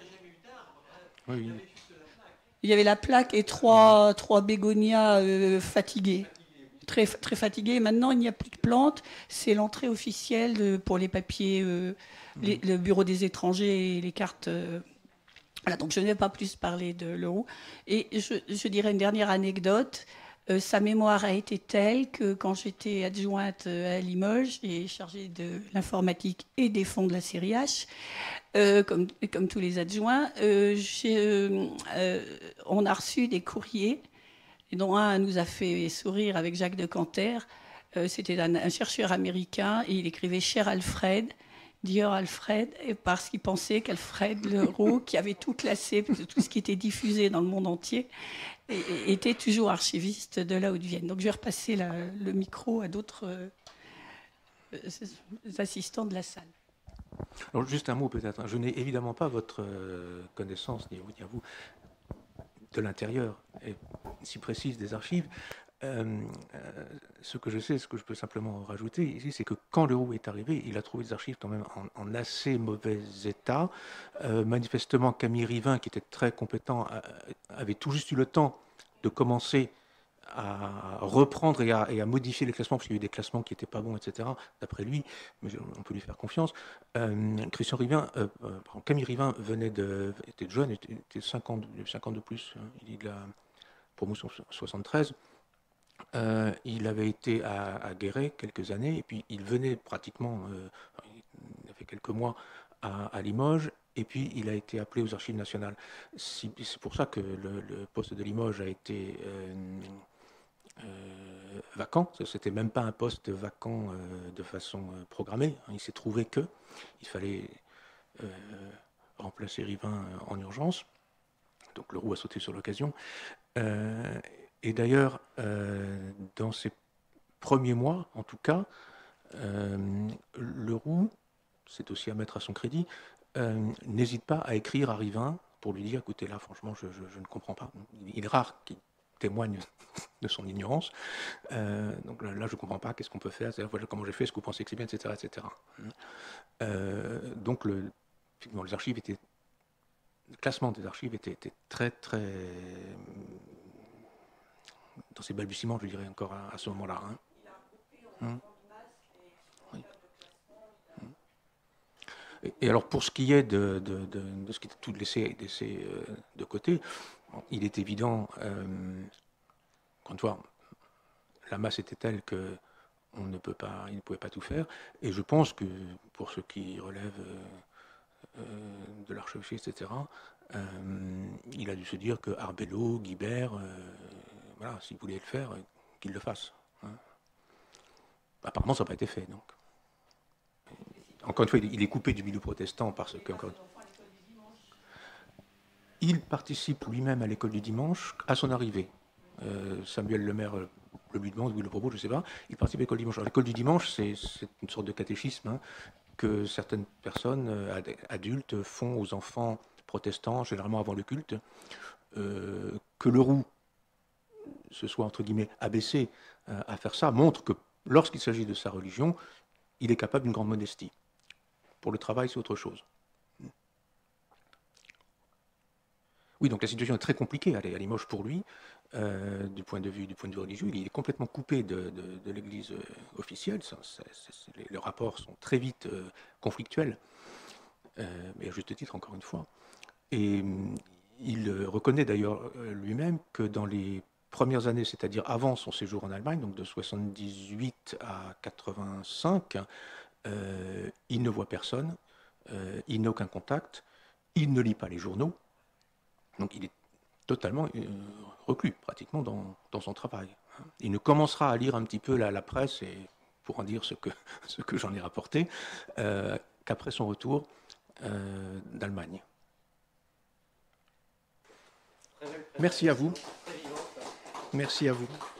Oui. Il y avait la plaque et trois bégonias fatigués. Très, très fatigués. Maintenant, il n'y a plus de plantes. C'est l'entrée officielle pour les papiers, le bureau des étrangers et les cartes... Voilà, donc je ne vais pas plus parler de Leroux. Et je dirais une dernière anecdote. Sa mémoire a été telle que quand j'étais adjointe à Limoges et chargée de l'informatique et des fonds de la série H, comme tous les adjoints, on a reçu des courriers, et dont un nous a fait sourire avec Jacques de Canter. C'était un chercheur américain et il écrivait « Cher Alfred ». Dear Alfred, parce qu'il pensait qu'Alfred Leroux, qui avait tout classé, tout ce qui était diffusé dans le monde entier, était toujours archiviste de la Haute-Vienne. Donc je vais repasser le micro à d'autres assistants de la salle. Alors juste un mot peut-être. Je n'ai évidemment pas votre connaissance, ni vous, de l'intérieur, et si précise des archives. Ce que je sais, ce que je peux simplement rajouter ici, c'est que quand Leroux est arrivé, il a trouvé des archives quand même en assez mauvais état. Manifestement, Camille Rivin, qui était très compétent, avait tout juste eu le temps de commencer à reprendre et à modifier les classements, parce qu'il y a eu des classements qui n'étaient pas bons, etc., d'après lui, mais on peut lui faire confiance. Camille Rivin était jeune, était 5 ans de plus, hein, il est de la promotion 73. Il avait été à Guéret quelques années, et puis il venait pratiquement, il a fait quelques mois à Limoges, et puis il a été appelé aux Archives nationales. C'est pour ça que le poste de Limoges a été vacant. Ce n'était même pas un poste vacant de façon programmée. Il s'est trouvé qu'il fallait remplacer Rivin en urgence. Donc Leroux a sauté sur l'occasion. Et d'ailleurs, dans ces premiers mois, en tout cas, Leroux, c'est aussi à mettre à son crédit, n'hésite pas à écrire à Rivin pour lui dire, écoutez, là, franchement, je ne comprends pas. Il est rare qu'il témoigne de son ignorance. Donc là, je ne comprends pas, qu'est-ce qu'on peut faire, voilà comment j'ai fait, est-ce que vous pensez que c'est bien, etc. etc. Donc, les archives étaient... Le classement des archives était très, très... dans ses balbutiements, je dirais, encore à ce moment-là. Oui. Et alors, pour ce qui est de ce qui était tout laissé de côté, il est évident encore une fois, la masse était telle que il ne pouvait pas tout faire. Et je pense que pour ce qui relève de l'archevêché, etc., il a dû se dire que Arbelot, Guibert, voilà, s'il voulait le faire, qu'il le fasse. Hein. Apparemment, ça n'a pas été fait. Donc. Encore une fois, il est coupé du milieu protestant parce que... Il participe lui-même à l'école du dimanche à son arrivée. Samuel Lemaire le lui demande, ou le propose, je ne sais pas. Il participe à l'école du dimanche. Alors, l'école du dimanche, c'est une sorte de catéchisme hein, que certaines personnes adultes font aux enfants protestants, généralement avant le culte. Que Leroux se soit, entre guillemets, abaissé à faire ça, montre que lorsqu'il s'agit de sa religion, il est capable d'une grande modestie. Pour le travail, c'est autre chose. Oui, donc la situation est très compliquée à Limoges pour lui, du point de vue religieux. Il est complètement coupé de l'Église officielle. Les rapports sont très vite conflictuels, mais à juste titre, encore une fois. Et il reconnaît d'ailleurs lui-même que dans les premières années, c'est-à-dire avant son séjour en Allemagne, donc de 78 à 85, il ne voit personne, il n'a aucun contact, il ne lit pas les journaux. Donc il est totalement reclus, pratiquement, dans son travail. Il ne commencera à lire un petit peu la presse, et pour en dire ce que j'en ai rapporté, qu'après son retour d'Allemagne. Merci à vous. Merci à vous.